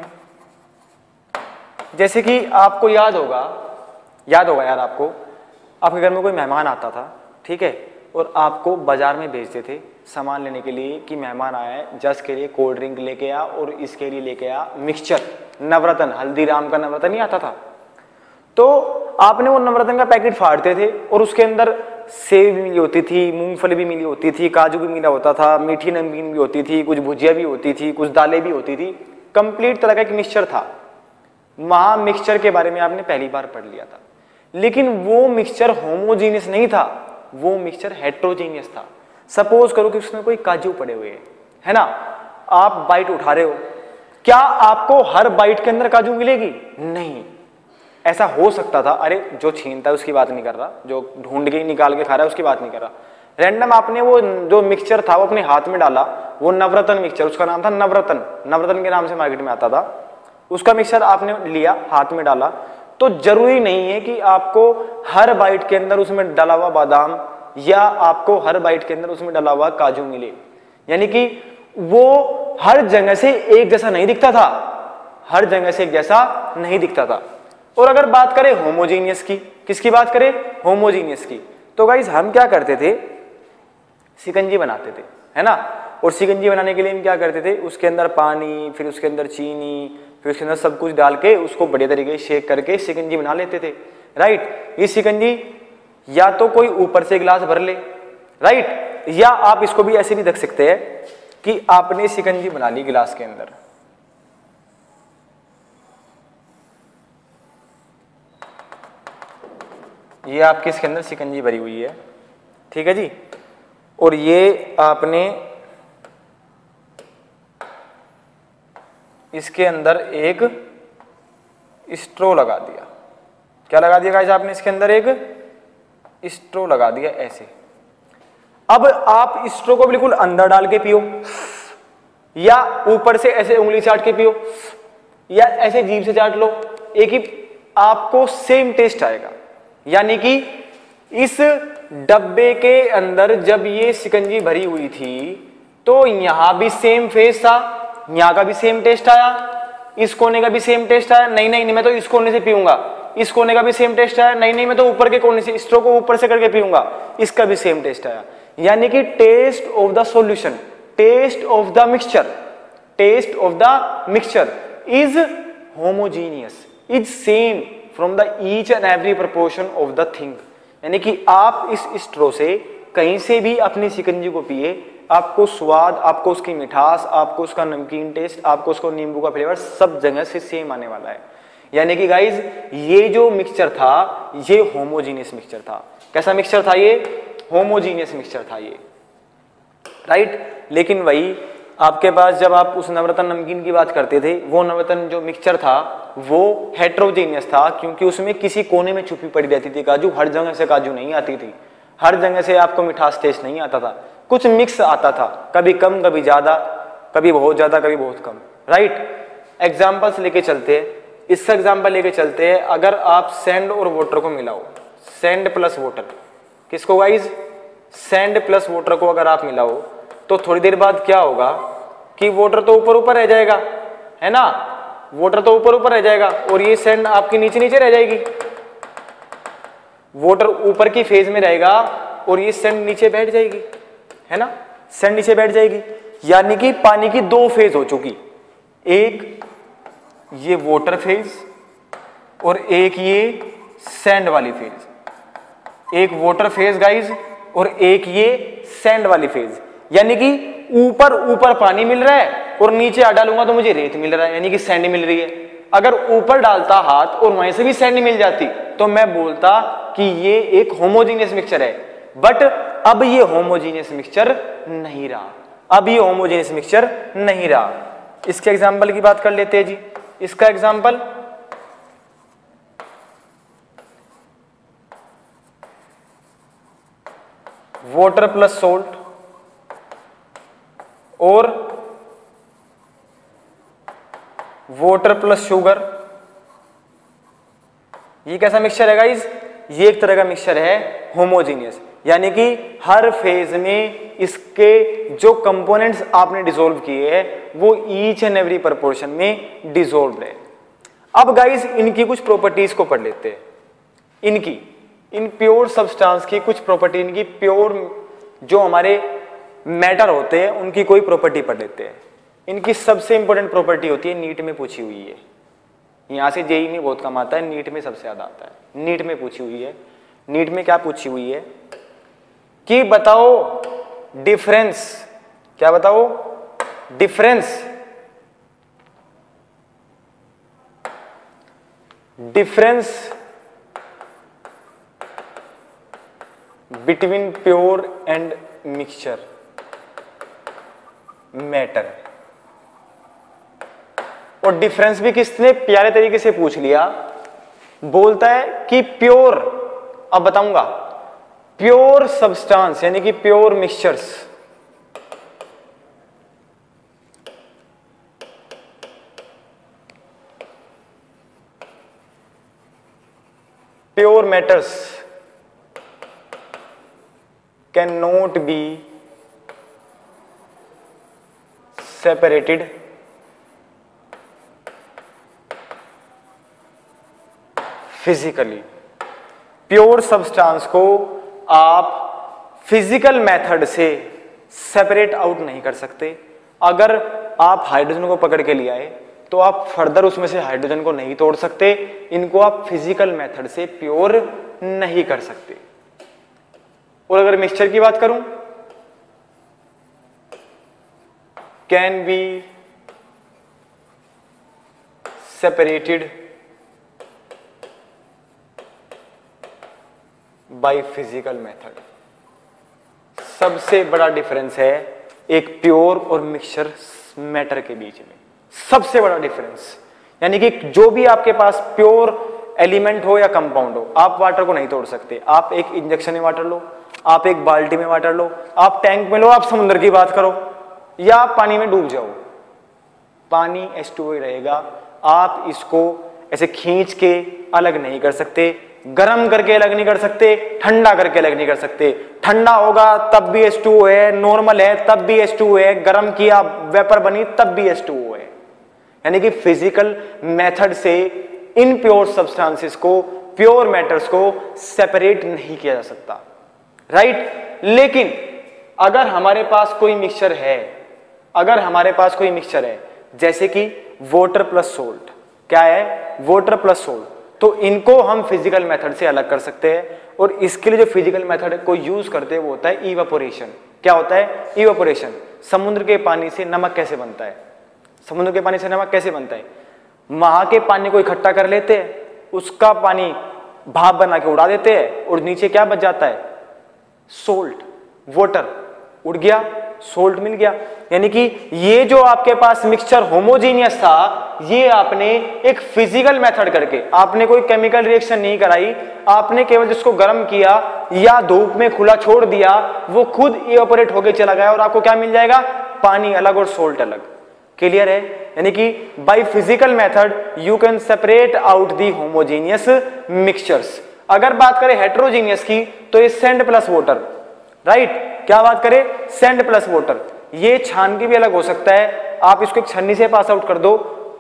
जैसे कि आपको याद होगा यार, आपके घर में कोई मेहमान आता था, ठीक है, और आपको बाजार में भेजते थे सामान लेने के लिए कि मेहमान आया है, जस के लिए कोल्ड ड्रिंक लेके आ और इसके लिए लेके आ मिक्सचर, नवरत्न, हल्दीराम का नवरत्न नहीं आता था। तो आपने वो नवरत्न का पैकेट फाड़ते थे और उसके अंदर सेव भी मिली होती थी, मूंगफली भी मिली होती थी, काजू भी मिला होता था, मीठी नमकीन भी होती थी, कुछ भुजिया भी होती थी, कुछ दालें भी होती थी। कंप्लीट तरह का एक मिक्सचर था। वहां मिक्सचर के बारे में आपने पहली बार पढ़ लिया था। लेकिन वो मिक्सचर होमोजीनियस नहीं था, वो मिक्सचर हेट्रोजीनियस था। सपोज करो कि उसमें कोई काजू पड़े हुए हैं, है ना, आप बाइट उठा रहे हो, क्या आपको हर बाइट के अंदर काजू मिलेगी? नहीं। ऐसा हो सकता था, अरे जो छीनता है उसकी बात नहीं कर रहा, जो ढूंढ के निकाल के खा रहा है उसकी बात नहीं कर रहा। रैंडम आपने वो जो मिक्सचर था वो अपने हाथ में डाला, वो नवरत्न मिक्सचर, उसका नाम था नवरत्न, नवरत्न के नाम से मार्केट में आता था, उसका मिक्सचर आपने लिया, हाथ में डाला, तो जरूरी नहीं है कि आपको हर बाइट के अंदर उसमें डाला हुआ बादाम या आपको हर बाइट के अंदर उसमें डाला हुआ काजू मिले। यानी कि वो हर जगह से एक जैसा नहीं दिखता था, हर जगह से एक जैसा नहीं दिखता था। और अगर बात करें होमोजीनियस की, किसकी बात करें? होमोजीनियस की। तो गाइस हम क्या करते थे, शिकंजी बनाते थे, है ना। और शिकंजी बनाने के लिए हम क्या करते थे, उसके अंदर पानी, फिर उसके अंदर चीनी, फिर उसके अंदर सब कुछ डाल के उसको बढ़िया तरीके से शेक करके शिकंजी बना लेते थे, राइट। ये शिकंजी या तो कोई ऊपर से गिलास भर ले, राइट, या आप इसको भी ऐसे भी देख सकते हैं कि आपने शिकंजी बना ली गिलास के अंदर, ये आपके इसके अंदर शिकंजी भरी हुई है, ठीक है जी। और ये आपने इसके अंदर एक स्ट्रो लगा दिया, क्या लगा दिया गाइस आपने इसके अंदर? एक स्ट्रो लगा दिया ऐसे। अब आप स्ट्रो को बिल्कुल अंदर डाल के पियो, या ऊपर से ऐसे उंगली चाट के पियो, या ऐसे जीभ से चाट लो, एक ही आपको सेम टेस्ट आएगा। यानी कि इस डब्बे के अंदर जब ये शिकंजी भरी हुई थी तो यहां भी सेम फेस था, यहां का भी सेम टेस्ट आया, इस कोने का भी सेम टेस्ट आया, नहीं नहीं मैं तो इस कोने से पीऊंगा, इस कोने का भी सेम टेस्ट आया, नहीं नहीं मैं तो ऊपर के कोने से, स्ट्रो को ऊपर से करके पीऊंगा, इसका भी सेम टेस्ट आया। यानी कि test of the solution, test of the mixture, test of the mixture is homogeneous, is same from the each and every proportion of the thing. यानी कि आप इस स्ट्रो से कहीं से भी अपनी शिकंजी को पिए, आपको स्वाद, आपको उसकी मिठास, आपको उसका नमकीन टेस्ट, आपको उसको नींबू का फ्लेवर सब जगह से सेम आने वाला है। यानी कि गाइज ये जो मिक्सचर था ये होमोजीनियस मिक्सचर था। कैसा मिक्सचर था ये? होमोजीनियस मिक्सचर था ये, राइट। लेकिन वही आपके पास जब आप उस नवरत्न नमकीन की बात करते थे, वो नवरत्न जो मिक्सचर था वो हेट्रोजीनियस था, क्योंकि उसमें किसी कोने में छुपी पड़ी रहती थी काजू, हर जगह से काजू नहीं आती थी, हर जगह से आपको मिठास टेस्ट नहीं आता था, कुछ मिक्स आता था, कभी कम कभी ज्यादा, कभी बहुत ज्यादा कभी बहुत कम, राइट। एग्जाम्पल्स लेके चलते हैं, इसका एग्जाम्पल लेके चलते हैं। अगर आप सैंड और वाटर को मिलाओ, सैंड प्लस वाटर, किसको गाइज? सैंड प्लस वाटर को अगर आप मिलाओ तो थोड़ी देर बाद क्या होगा कि वाटर तो ऊपर ऊपर रह जाएगा, है ना, वाटर तो ऊपर ऊपर रह जाएगा और ये सैंड आपकी नीचे नीचे रह जाएगी। वाटर ऊपर की फेज में रहेगा और ये सैंड नीचे बैठ जाएगी, है ना, सैंड नीचे बैठ जाएगी। यानी कि पानी की दो फेज हो चुकी, एक ये वाटर फेज और एक ये सैंड वाली फेज, एक वाटर फेज गाइज और एक ये सैंड वाली फेज। यानी कि ऊपर ऊपर पानी मिल रहा है और नीचे आ डालूंगा तो मुझे रेत मिल रहा है, यानी कि सैंड मिल रही है। अगर ऊपर डालता हाथ और वहीं से भी सैंड मिल जाती तो मैं बोलता कि ये एक होमोजीनियस मिक्सचर है, बट अब ये होमोजीनियस मिक्सचर नहीं रहा, अब ये होमोजीनियस मिक्सचर नहीं रहा। इसके एग्जाम्पल की बात कर लेते हैं जी। इसका एग्जाम्पल वाटर प्लस सोल्ट और वाटर प्लस शुगर, ये कैसा मिक्सचर है गाइज? ये एक तरह का मिक्सचर है होमोजीनियस, यानी कि हर फेज में इसके जो कंपोनेंट्स आपने डिसॉल्व किए हैं वो ईच एंड एवरी प्रोपोर्शन में डिसॉल्व्ड है। अब गाइज इनकी कुछ प्रॉपर्टीज को पढ़ लेते हैं, इनकी, इन प्योर सब्सटेंस की कुछ प्रॉपर्टी, इनकी प्योर जो हमारे मैटर होते हैं उनकी कोई प्रॉपर्टी पढ़ लेते हैं। इनकी सबसे इंपॉर्टेंट प्रॉपर्टी होती है, नीट में पूछी हुई है, यहां से जेईई में बहुत कम आता है, नीट में सबसे ज्यादा आता है। नीट में पूछी हुई है, नीट में क्या पूछी हुई है कि बताओ डिफरेंस, क्या बताओ? Difference, difference between pure and mixture matter. और डिफरेंस भी किसने प्यारे तरीके से पूछ लिया, बोलता है कि प्योर, अब बताऊंगा, प्योर सब्सटेंस यानी कि pure mixtures, pure matters can not be separated physically. Pure substance को आप फिजिकल मेथड से सेपरेट आउट नहीं कर सकते। अगर आप हाइड्रोजन को पकड़ के ले आए तो आप फर्दर उसमें से हाइड्रोजन को नहीं तोड़ सकते। इनको आप फिजिकल मेथड से प्योर नहीं कर सकते। और अगर मिक्सचर की बात करूं, can be separated by physical method. सबसे बड़ा डिफरेंस है एक प्योर और मिक्सचर मैटर के बीच में, सबसे बड़ा डिफरेंस। यानी कि जो भी आपके पास प्योर एलिमेंट हो या कंपाउंड हो, आप वाटर को नहीं तोड़ सकते। आप एक इंजेक्शन में वाटर लो, आप एक बाल्टी में वाटर लो, आप टैंक में लो, आप समुद्र की बात करो, या आप पानी में डूब जाओ, पानी H2O ही रहेगा। आप इसको ऐसे खींच के अलग नहीं कर सकते, गर्म करके अलग नहीं कर सकते, ठंडा करके अलग नहीं कर सकते। ठंडा होगा तब भी H2O है, नॉर्मल है तब भी H2O है, गर्म किया वेपर बनी तब भी H2O है। यानी कि फिजिकल मेथड से इन प्योर सब्सटेंसेस को, प्योर मैटर्स को सेपरेट नहीं किया जा सकता, राइट। लेकिन अगर हमारे पास कोई मिक्सचर है, अगर हमारे पास कोई मिक्सचर है जैसे कि वाटर प्लस सोल्ट, क्या है, वाटर प्लस सोल्ट, तो इनको हम फिजिकल मेथड से अलग कर सकते हैं। और इसके लिए जो फिजिकल मेथड को यूज करते हैं वो होता है इवेपोरेशन। क्या होता है, इवेपोरेशन। समुद्र के पानी से नमक कैसे बनता है, समुद्र के पानी से नमक कैसे बनता है, वहां के पानी को इकट्ठा कर लेते हैं, उसका पानी भाप बना के उड़ा देते हैं और नीचे क्या बच जाता है, सोल्ट, वाटर उड़ गया, सोल्ट मिल गया। यानी कि ये जो आपके पास मिक्सचर होमोजीनियस था, ये आपने एक फिजिकल मेथड करके, आपने कोई केमिकल रिएक्शन नहीं कराई, आपने केवल जिसको गर्म किया या धूप में खुला छोड़ दिया, वो खुद इवेपोरेट होके चला गया और आपको क्या मिल जाएगा, पानी अलग और सोल्ट अलग। क्लियर है। यानी कि by physical method you can separate out the homogeneous mixtures. अगर बात करें हेट्रोजीनियस की तो ये सैंड प्लस वाटर, राइट। क्या बात करें, सैंड प्लस वाटर, ये छान के भी अलग हो सकता है। आप इसको एक छन्नी से पास आउट कर दो,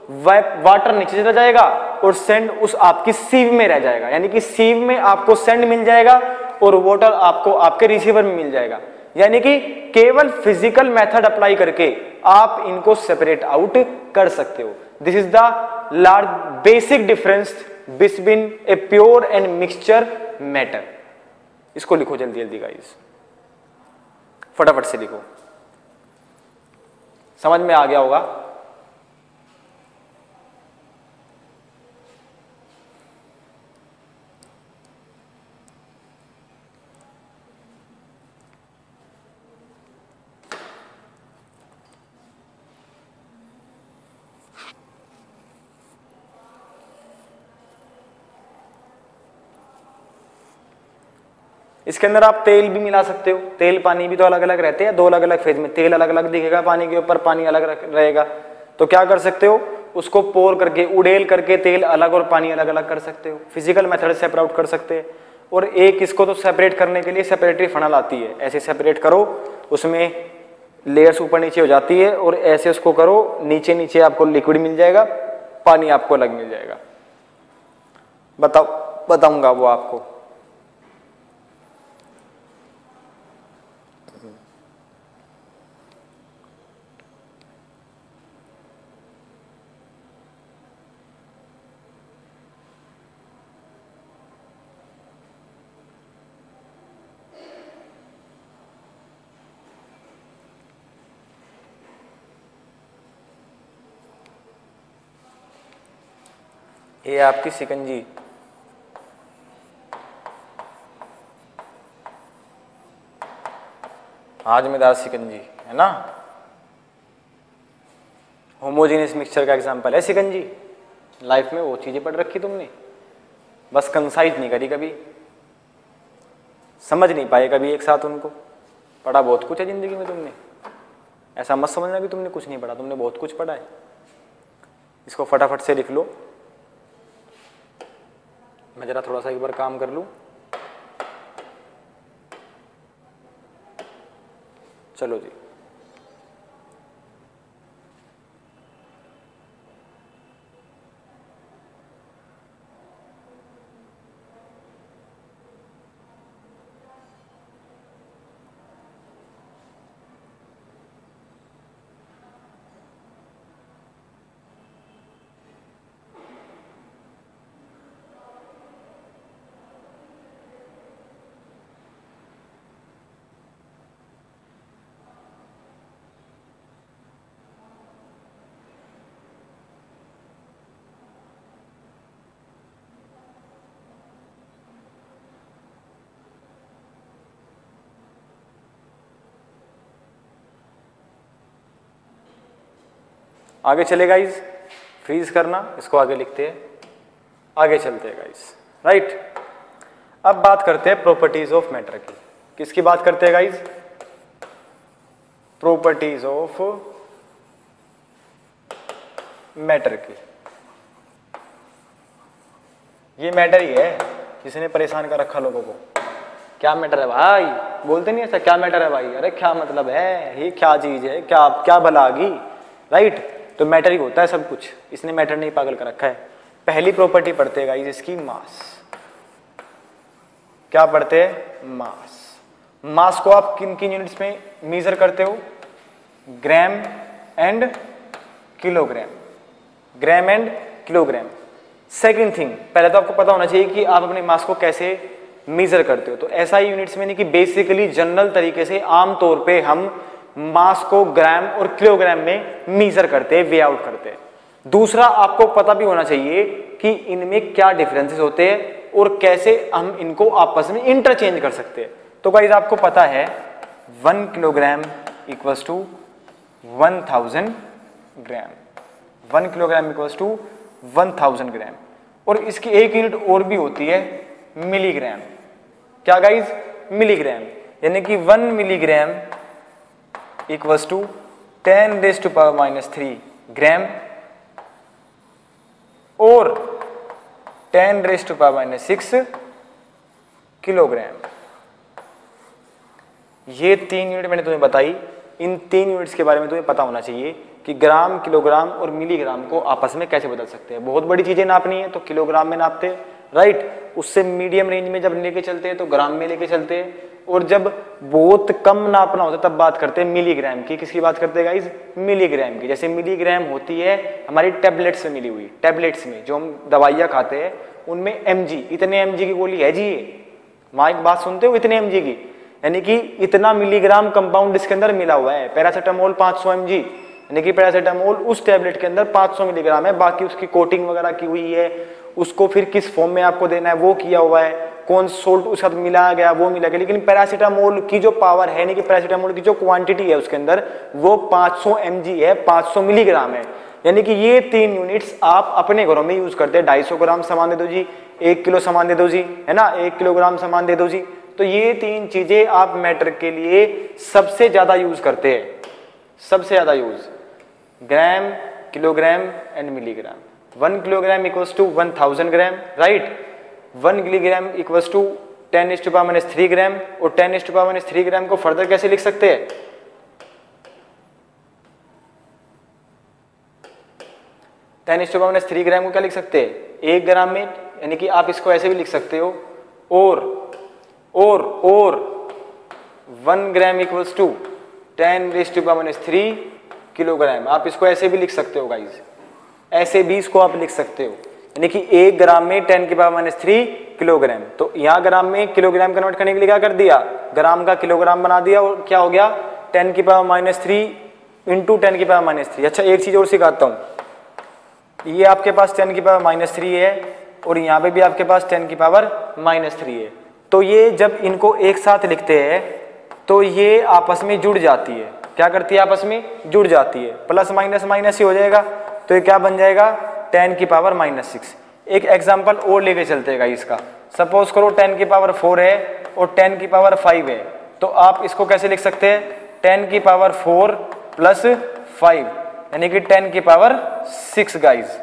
वाटर नीचे चला जाएगा और सैंड उस आपकी सीव में रह जाएगा। यानी कि सीव में आपको सैंड मिल जाएगा और वाटर आपको आपके रिसीवर में मिल जाएगा। यानी कि केवल फिजिकल मेथड अप्लाई करके आप इनको सेपरेट आउट कर सकते हो। This is the large basic difference between a pure and mixture matter. इसको लिखो जल्दी जल्दी गाइस, फटाफट से लिखो, समझ में आ गया होगा। इसके अंदर आप तेल भी मिला सकते हो, तेल पानी भी तो अलग अलग रहते हैं, दो अलग अलग फेज में तेल अलग अलग दिखेगा पानी के ऊपर, पानी अलग रहेगा। तो क्या कर सकते हो, उसको पोर करके उड़ेल करके तेल अलग और पानी अलग अलग कर सकते हो। फिजिकल मेथड से सेपरेट आउट कर सकते हैं। और एक इसको तो सेपरेट करने के लिए सेपरेटरी फनल आती है, ऐसे सेपरेट करो, उसमें लेयर्स ऊपर नीचे हो जाती है और ऐसे उसको करो, नीचे नीचे आपको लिक्विड मिल जाएगा, पानी आपको अलग मिल जाएगा। बताऊंगा वो आपको। ये आपकी शिकंजी, हाजमेदार शिकंजी है ना, होमोजेनियस मिक्सचर का एग्जांपल है शिकंजी। लाइफ में वो चीज़ें पढ़ रखी तुमने, बस कंसाइज नहीं करी, कभी समझ नहीं पाए कभी एक साथ उनको। पढ़ा बहुत कुछ है ज़िंदगी में तुमने, ऐसा मत समझना कि तुमने कुछ नहीं पढ़ा, तुमने बहुत कुछ पढ़ा है। इसको फटाफट से लिख लो। मैं ज़रा थोड़ा सा एक बार काम कर लूँ। चलो जी, आगे चले गाइज, फ्रीज करना, इसको आगे लिखते हैं, आगे चलते हैं गाइज। राइट, अब बात करते हैं प्रॉपर्टीज ऑफ मैटर की। किसकी बात करते हैं गाइज? प्रॉपर्टीज ऑफ मैटर की। ये मैटर ही है जिसने परेशान कर रखा लोगों को। क्या मैटर है भाई? बोलते नहीं ऐसा, क्या मैटर है भाई? अरे क्या मतलब है, ये क्या चीज है, क्या क्या भलागी? राइट, तो मैटर ही होता है सब कुछ, इसने मैटर नहीं पागल कर रखा है। पहली प्रॉपर्टी पढ़ते हैं गाइस इसकी, मास। क्या पढ़ते हैं? मास। मास को आप किन किन यूनिट्स में मेजर करते हो? Gram and kilogram, gram and kilogram. Second thing, पहले तो आपको पता होना चाहिए कि आप अपने मास को कैसे मेजर करते हो। तो एसआई यूनिट्स में नहीं कि बेसिकली जनरल तरीके से आमतौर पे हम मास को ग्राम और किलोग्राम में मेजर करते हैं, वे आउट करते हैं। दूसरा, आपको पता भी होना चाहिए कि इनमें क्या डिफरेंसेस होते हैं और कैसे हम इनको आपस में इंटरचेंज कर सकते हैं। तो गाइस आपको पता है 1 kilogram equals to 1000 gram, 1 kilogram equals to 1000 gram. और इसकी एक यूनिट और भी होती है, मिलीग्राम। क्या गाइस? मिलीग्राम। यानी कि 1 मिलीग्राम इक्वल्स टू 10⁻³ ग्राम और 10⁻⁶ किलोग्राम। ये 3 यूनिट मैंने तुम्हें बताई। इन 3 यूनिट्स के बारे में तुम्हें पता होना चाहिए कि ग्राम, किलोग्राम और मिलीग्राम को आपस में कैसे बदल सकते हैं। बहुत बड़ी चीजें नापनी है तो किलोग्राम में नापते हैं, राइट। उससे मीडियम रेंज में जब लेके चलते हैं तो ग्राम में लेके चलते हैं, और जब बहुत कम नापना होता है तब बात करते हैं मिलीग्राम की। किसकी बात करते हैं गाइज? मिलीग्राम की। जैसे मिलीग्राम होती है हमारी टैबलेट्स में मिली हुई, टैबलेट्स में जो हम दवाइयाँ खाते हैं उनमें mg, इतने mg की गोली है जी। वहाँ एक बात सुनते हो, इतने mg की, यानी कि इतना मिलीग्राम कंपाउंड इसके अंदर मिला हुआ है। पैरासीटामोल 500 mg, यानी कि पैरासीटामोल उस टैबलेट के अंदर 500 मिलीग्राम है। बाकी उसकी कोटिंग वगैरह की हुई है, उसको फिर किस फॉर्म में आपको देना है वो किया हुआ है, कौन सोल्ट उसके साथ मिलाया गया वो मिला गया। लेकिन पैरासीटामोल की जो पावर है, यानी कि पैरासीटामोल की जो क्वांटिटी है उसके अंदर, वो 500 mg है, 500 मिलीग्राम है। यानी कि ये 3 यूनिट्स आप अपने घरों में यूज करते हैं। 250 ग्राम सामान दे दो जी, 1 किलो सामान दे दो जी, है ना, 1 किलोग्राम सामान दे दो जी। तो ये 3 चीजें आप मैटर के लिए सबसे ज्यादा यूज करते हैं, सबसे ज्यादा use, gram, kilogram and milligram. 1 kilogram equals to 1000 gram, right. 1 milligram equals to 10⁻³ gram, और 10⁻³ ग्राम को फर्दर कैसे लिख सकते हैं? 10⁻³ ग्राम को क्या लिख सकते हैं? 1 ग्राम में, यानी कि आप इसको ऐसे भी लिख सकते हो, और 1 ग्राम इक्वल्स टू 10⁻³ किलोग्राम। आप इसको ऐसे भी लिख सकते हो गाइज, ऐसे भी इसको आप लिख सकते हो, यानी कि 1 ग्राम में 10⁻³ किलोग्राम। तो यहाँ ग्राम में किलोग्राम कन्वर्ट करने के लिए क्या कर दिया? ग्राम का किलोग्राम बना दिया, और क्या हो गया? 10⁻³ इंटू 10⁻³। अच्छा, एक चीज और सिखाता हूँ, ये आपके पास 10⁻³ है और यहाँ पे भी आपके पास 10⁻³ है। तो ये जब इनको एक साथ लिखते हैं तो ये आपस में जुड़ जाती है, क्या करती है आपस में जुड़ जाती है, प्लस माइनस माइनस ही हो जाएगा, तो ये क्या बन जाएगा 10 की पावर -6। एक एग्जांपल और लेके चलते हैं इसका, सपोज करो 10 की पावर 4 है और 10 की पावर 5 है, तो आप इसको कैसे लिख सकते हैं 10 की पावर 4 प्लस 5 यानी कि 10 की पावर 6 गाइज,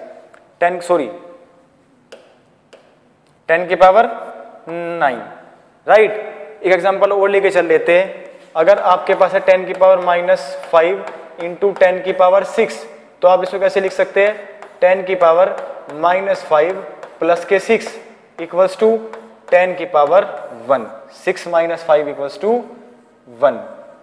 10 की पावर 9, राइट। एक एग्जांपल और लेके चल लेते हैं, अगर आपके पास है 10 की पावर -5 इंटू 10 की पावर 6, तो आप इसको कैसे लिख सकते हैं 10 की पावर -5 प्लस के 6 इक्वल्स टू 10 की पावर 1, 6 - 5 इक्वल्स टू 1,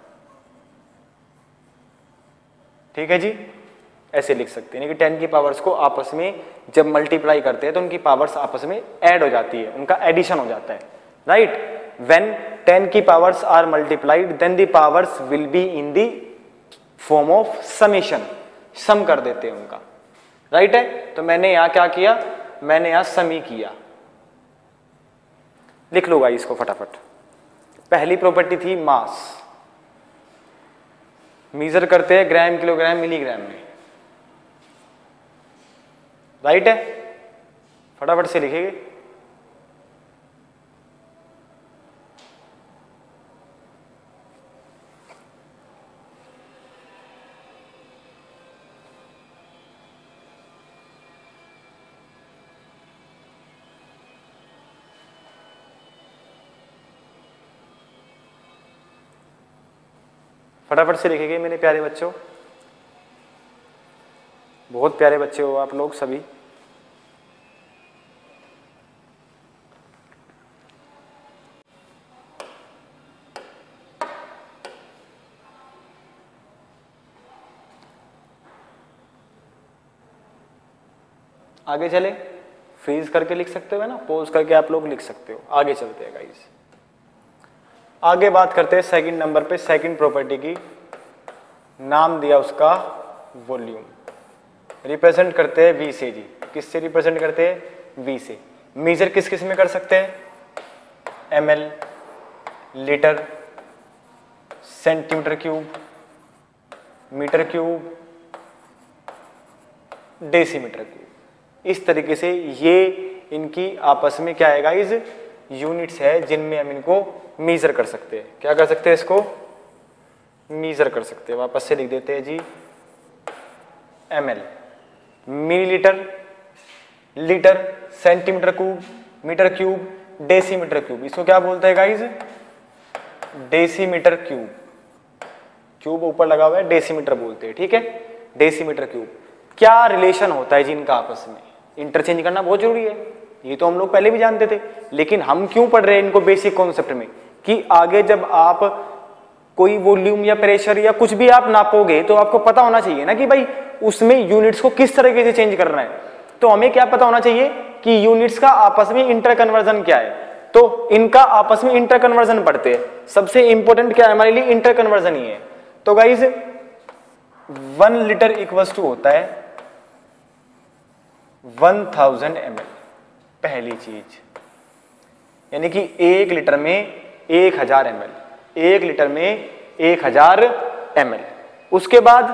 ठीक है जी। ऐसे लिख सकते हैं, यानी कि 10 की पावर्स को आपस में जब मल्टीप्लाई करते हैं तो उनकी पावर्स आपस में ऐड हो जाती है, उनका एडिशन हो जाता है, राइट। व्हेन 10 की powers are multiplied then the powers will be in the form of summation, sum कर देते हैं उनका, राइट है। तो मैंने यहां क्या किया, मैंने यहां समी किया, लिख लो इसको फटाफट। पहली प्रॉपर्टी थी मास, मेजर करते हैं ग्राम किलोग्राम मिलीग्राम में, राइट है, फटाफट से लिखेंगे। फटाफट से लिखेंगे मेरे प्यारे बच्चों, बहुत प्यारे बच्चे हो आप लोग सभी। आगे चले, फ्रीज करके लिख सकते हो है ना, पॉज करके आप लोग लिख सकते हो। आगे चलते हैं गाइस, आगे बात करते हैं सेकंड नंबर पे, सेकंड प्रॉपर्टी की, नाम दिया उसका वॉल्यूम, रिप्रेजेंट करते हैं वी से जी। किससे रिप्रेजेंट करते हैं, वी से। मेजर किस किस में कर सकते हैं, ml, litre, centimetre cube, metre cube, decimetre cube, इस तरीके से ये इनकी आपस में क्या है गाइस, यूनिट्स है जिनमें हम इनको मेजर कर सकते हैं। क्या कर सकते हैं, इसको मेजर कर सकते हैं। वापस से लिख देते हैं जी, ml, millilitre, litre, centimetre cube, metre cube, decimetre cube, इसको क्या बोलते हैं गाइस, डेसीमीटर क्यूब। क्यूब ऊपर लगा हुआ है, डेसीमीटर बोलते हैं, ठीक है, डेसीमीटर क्यूब। क्या रिलेशन होता है जी इनका आपस में, इंटरचेंज करना बहुत जरूरी है, ये तो हम लोग पहले भी जानते थे, लेकिन हम क्यों पढ़ रहे हैं इनको बेसिक कॉन्सेप्ट में, कि आगे जब आप कोई वॉल्यूम या प्रेशर या कुछ भी आप नापोगे तो आपको पता होना चाहिए ना कि भाई उसमें यूनिट्स को किस तरीके से चेंज करना है। तो हमें क्या पता होना चाहिए कि यूनिट्स का आपस में इंटर कन्वर्जन क्या है, तो इनका आपस में इंटर कन्वर्जन पढ़ते हैं। सबसे इंपॉर्टेंट क्या है हमारे लिए, इंटर कन्वर्जन ही है। तो गाइज 1 लीटर इक्वल्स टू होता है 1000 ml, पहली चीज, यानी कि 1 लीटर में 1000 ml, 1 लीटर में 1000 ml। उसके बाद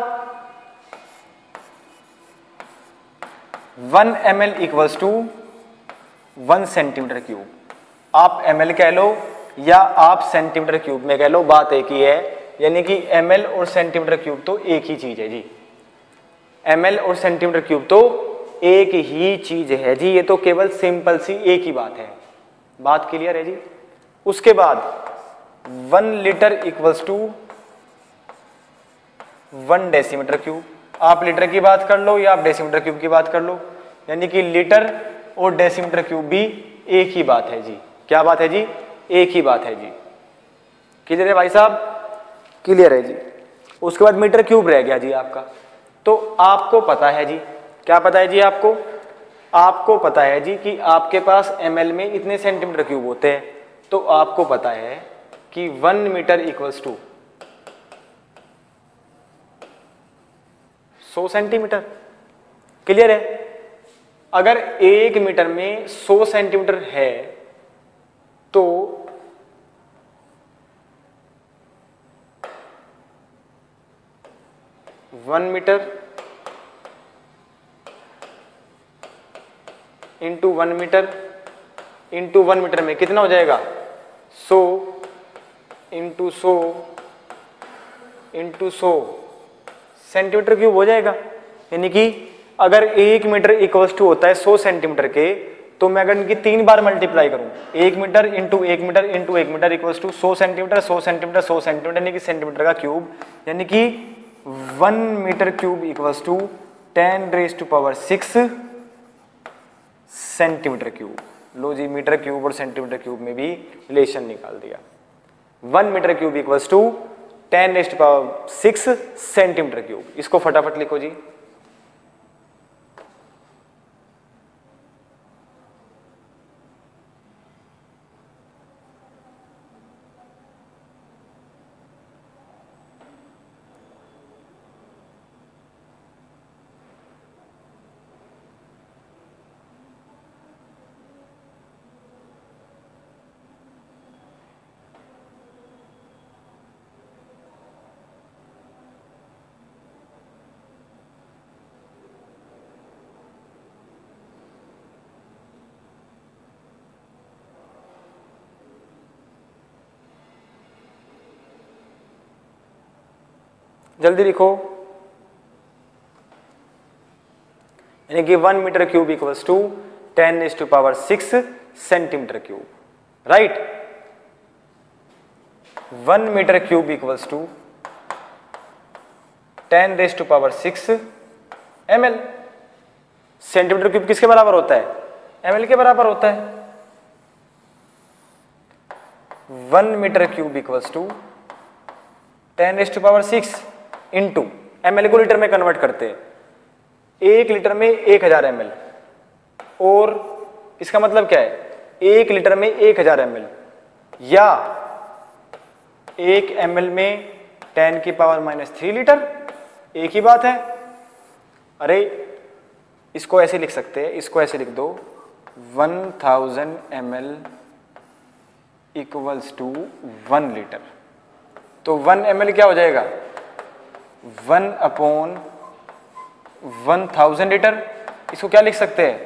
1 ml equals to 1 centimetre cube. आप ml कह लो या आप सेंटीमीटर क्यूब में कह लो, बात एक ही है, यानी कि ml और सेंटीमीटर क्यूब तो एक ही चीज है जी, ml और सेंटीमीटर क्यूब तो एक ही चीज है जी, ये तो केवल सिंपल सी एक ही बात है। बात क्लियर है जी। उसके बाद 1 litre equals to 1 decimetre cube. आप लीटर की बात कर लो या आप डेसीमीटर क्यूब की बात कर लो, यानी कि लीटर और डेसीमीटर क्यूब भी एक ही बात है जी। क्या बात है जी, एक ही बात है जी। क्लियर है भाई साहब, क्लियर है जी। उसके बाद मीटर क्यूब रह गया जी आपका। तो आपको पता है जी, क्या पता है जी आपको, आपको पता है जी कि आपके पास ml में इतने सेंटीमीटर क्यूब होते हैं, तो आपको पता है कि 1 metre equals to 100 centimetre. Clear है। अगर 1 मीटर में 100 सेंटीमीटर है तो 1 metre into 1 metre into 1 metre में कितना हो जाएगा 100 इंटू 100 इंटू 100 सेंटीमीटर क्यूब हो जाएगा। यानी कि अगर 1 मीटर इक्वल्स टू होता है 100 सेंटीमीटर के, तो मैं अगर इनकी 3 बार मल्टीप्लाई करूं 1 metre into 1 metre into 1 metre equals to 100 centimetre 100 centimetre 100 centimetre यानी कि सेंटीमीटर का क्यूब, यानी कि 1 metre cube equals to 10⁻⁶ centimetre cube. लो जी, मीटर क्यूब और सेंटीमीटर क्यूब में भी रिलेशन निकाल दिया। 1 metre cube equals to 10⁻⁶ centimetre cube. इसको फटाफट लिखो जी। जल्दी लिखो। यानी कि 1 metre cube equals to 10⁶ centimetre cube, right. 1 metre cube equals to 10⁶ ml। Centimetre cube किसके बराबर होता है? ml के बराबर होता है। 1 metre cube equals to 10⁶ into ml को लीटर में कन्वर्ट करते हैं। 1 लीटर में 1000 ml, और इसका मतलब क्या है 1 लीटर में 1000 ml, या 1 ml में 10⁻³ लीटर, एक ही बात है। अरे इसको ऐसे लिख सकते हैं, इसको ऐसे लिख दो 1000 ml इक्वल्स टू 1 लीटर। तो 1 ml क्या हो जाएगा 1/1000 लीटर। इसको क्या लिख सकते हैं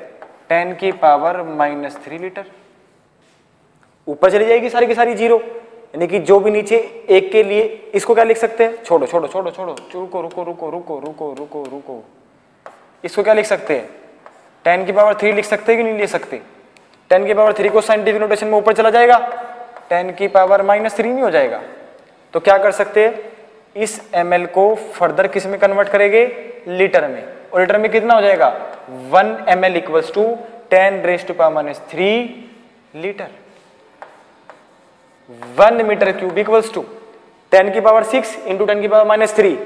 10⁻³ लीटर। ऊपर चली जाएगी सारी की सारी जीरो, यानी कि जो भी नीचे एक के लिए, इसको क्या लिख सकते हैं, छोड़ो छोड़ो छोड़ो छोड़ो, रुको रुको रुको रुको रुको रुको रुको, इसको क्या लिख सकते हैं 10⁻³ लिख सकते हैं कि नहीं लिख सकते? 10⁻³ को साइंटिफिक नोटेशन में ऊपर चला जाएगा, 10⁻³ नहीं हो जाएगा। तो क्या कर सकते हैं, इस ml को फर्दर किस में कन्वर्ट करेंगे, लीटर में, और लीटर में कितना हो जाएगा 1 ml equals to 10⁻³ litre. 1 metre cube equals to 10⁻⁶ into 10⁻³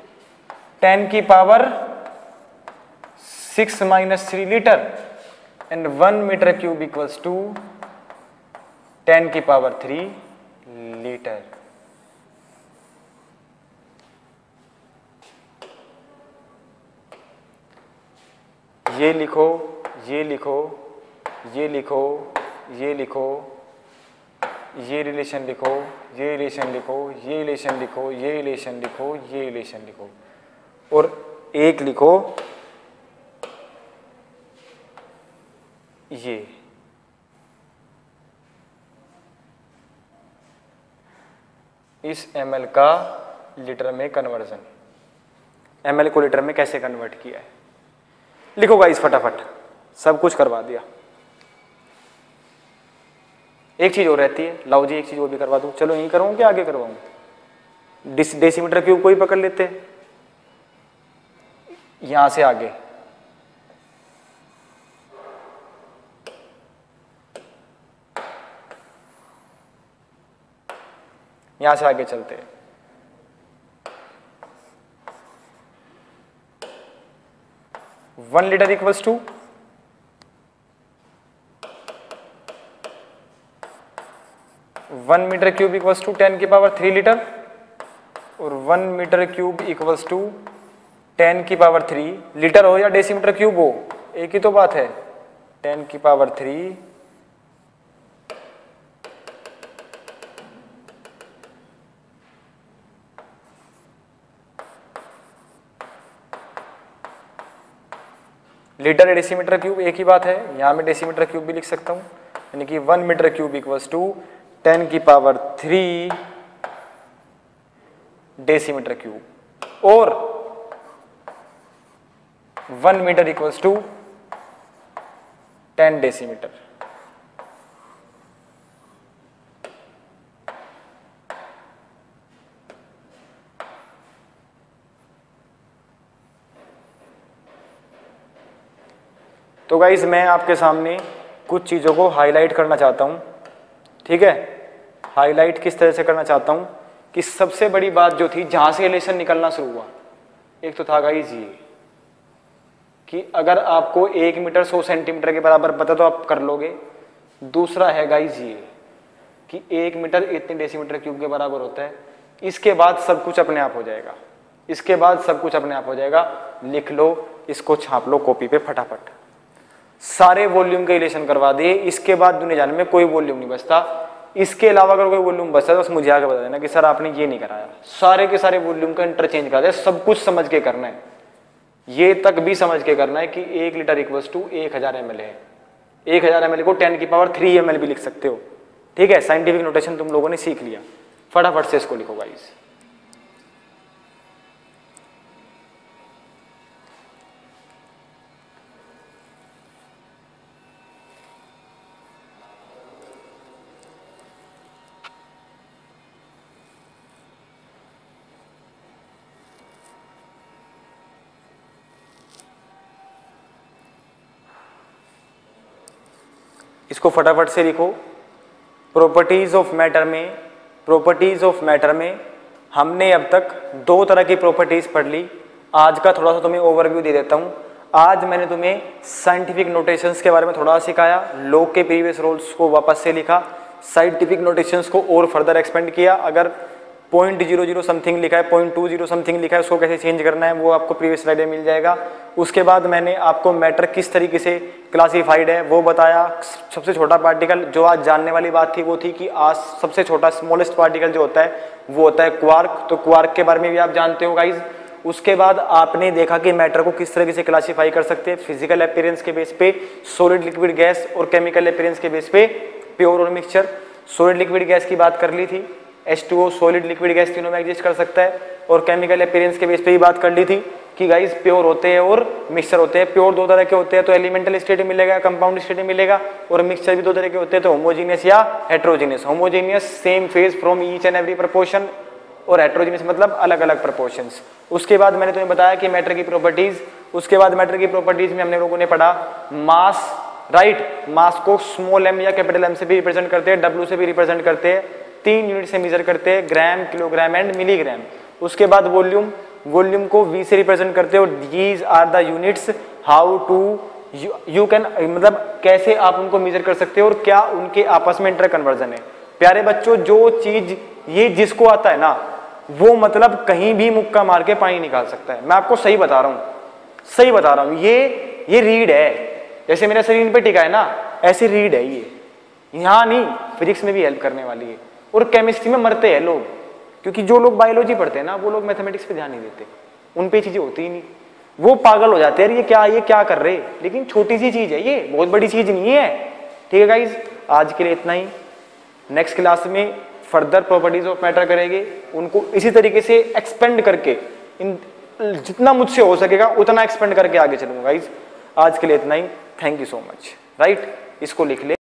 10⁻⁶ litre, and 1 metre cube equals to 10⁻³ litre. ये लिखो, ये लिखो, ये लिखो, ये लिखो, ये रिलेशन लिखो, ये रिलेशन लिखो, ये रिलेशन लिखो, ये रिलेशन लिखो, ये रिलेशन लिखो, और एक लिखो ये। इस ml का लीटर में कन्वर्जन, ml को लीटर में कैसे कन्वर्ट किया है, लिखो गाइस फटाफट, सब कुछ करवा दिया। एक चीज और रहती है, लाओ जी एक चीज वो भी करवा दूं। चलो यहीं करवाऊं कि आगे करवाऊं? डेसीमीटर क्यूब को ही पकड़ लेते हैं, यहां से आगे। यहां से आगे चलते हैं। One litre equals to 1 metre cube equals to 10⁻³ litre, और 1 metre cube equals to 10⁻³ litre हो या डेसीमीटर क्यूब हो, एक ही तो बात है। 10⁻³ लीटर डेसीमीटर क्यूब एक ही बात है, यहाँ में डेसीमीटर क्यूब भी लिख सकता हूँ, यानी कि 1 मीटर क्यूब इक्वल्स टू 10 की पावर 3 डेसीमीटर क्यूब, और 1 मीटर इक्वल्स टू 10 डेसीमीटर। तो गाइज मैं आपके सामने कुछ चीज़ों को हाईलाइट करना चाहता हूँ, ठीक है। हाईलाइट किस तरह से करना चाहता हूँ कि सबसे बड़ी बात जो थी जहाँ से रिलेशन निकलना शुरू हुआ, एक तो था गाइज ये कि अगर आपको 1 मीटर 100 सेंटीमीटर के बराबर पता तो आप कर लोगे। दूसरा है गाइज ये कि 1 मीटर इतने डेसीमीटर क्यूब के बराबर होता है। इसके बाद सब कुछ अपने आप हो जाएगा, इसके बाद सब कुछ अपने आप हो जाएगा। लिख लो, इसको छाप लो कॉपी पे फटाफट। सारे वॉल्यूम के रिलेशन करवा दिए, इसके बाद दुनिया जाने में कोई वॉल्यूम नहीं बचता। इसके अलावा अगर कोई वॉल्यूम बचता है तो मुझे आगे बता देना कि सर आपने ये नहीं कराया। सारे के सारे वॉल्यूम का इंटरचेंज करा दिया, सब कुछ समझ के करना है। ये तक भी समझ के करना है कि 1 लीटर इक्वल्स टू 1000 ml है। 1000 ml को 10 की पावर 3 ml भी लिख सकते हो, ठीक है। साइंटिफिक नोटेशन तुम लोगों ने सीख लिया, फटाफट से इसको लिखो गाइस। इसको फटाफट से लिखो। प्रॉपर्टीज ऑफ मैटर में हमने अब तक 2 तरह की प्रॉपर्टीज पढ़ ली। आज का थोड़ा सा तुम्हें ओवरव्यू दे देता हूं। आज मैंने तुम्हें साइंटिफिक नोटेशंस के बारे में थोड़ा सिखाया, लॉग के प्रीवियस रूल्स को वापस से लिखा, साइंटिफिक नोटेशंस को और फर्दर एक्सपेंड किया। अगर 0.00 समथिंग लिखा है, 0.20 समथिंग लिखा है, उसको कैसे चेंज करना है वो आपको प्रीवियस स्लाइड में मिल जाएगा। उसके बाद मैंने आपको मैटर किस तरीके से क्लासिफाइड है वो बताया। सबसे छोटा पार्टिकल जो आज जानने वाली बात थी वो थी कि आज सबसे छोटा स्मॉलेस्ट पार्टिकल जो होता है वो होता है क्वार्क। तो क्वार्क के बारे में भी आप जानते हो गाइज। उसके बाद आपने देखा कि मैटर को किस तरीके से क्लासिफाई कर सकते हैं, फिजिकल अपीयरेंस के बेस पे, सॉलिड लिक्विड गैस, और केमिकल अपीयरेंस के बेस पे, प्योर और मिक्सचर। सॉलिड लिक्विड गैस की बात कर ली थी, H2O सॉलिड लिक्विड गैस तीनों में एग्जिस्ट कर सकता है। और केमिकल अपीयरेंस के बेस पे ही बात कर ली थी कि गाइस प्योर होते हैं और मिक्सचर होते हैं। प्योर 2 तरह के होते हैं, तो एलिमेंटल स्टेट में मिलेगा, कंपाउंड स्टेट में मिलेगा। और मिक्सचर भी 2 तरह के होते हैं, तो होमोजीनियस या heterogeneous. Homogeneous same phase from each and every proportion, और हेट्रोजीनियस मतलब अलग अलग प्रपोर्शंस। उसके बाद मैंने तुम्हें बताया कि मैटर की प्रॉपर्टीज। उसके बाद मैटर की प्रॉपर्टीज में हमने लोगों ने पढ़ा मास, राइट। मास को स्मॉल m या कैपिटल M से भी रिप्रेजेंट करते हैं, W से भी रिप्रेजेंट करते हैं, 3 यूनिट से मेजर करते हैं, ग्राम, किलोग्राम एंड मिलीग्राम। उसके बाद वॉल्यूम, वॉल्यूम को V से रिप्रेजेंट करते हो। These are the units how to you can, मतलब कैसे आप उनको मेजर कर सकते हो और क्या उनके आपस में इंटर कन्वर्जन है। प्यारे बच्चों, जो चीज ये जिसको आता है ना वो मतलब कहीं भी मुक्का मार के पानी निकाल सकता है। मैं आपको सही बता रहा हूँ, सही बता रहा हूँ। ये रीड है, जैसे मेरा शरीर पे टिका है ना, ऐसी रीड है ये। यहाँ नहीं, फिजिक्स में भी हेल्प करने वाली है। और केमिस्ट्री में मरते हैं लोग, क्योंकि जो लोग बायोलॉजी पढ़ते हैं ना वो लोग मैथमेटिक्स पे ध्यान नहीं देते, उन पे चीजें होती ही नहीं। वो पागल हो जाते हैं, ये क्या कर रहे। लेकिन छोटी सी चीज है, ये बहुत बड़ी चीज नहीं है। ठीक है गाइज, आज के लिए इतना ही। नेक्स्ट क्लास में फर्दर प्रॉपर्टीज ऑफ मैटर करेंगे, उनको इसी तरीके से एक्सपेंड करके, इन जितना मुझसे हो सकेगा उतना एक्सपेंड करके आगे चलूंगा गाइज। आज के लिए इतना ही। Thank you so much. Right, इसको लिख ले।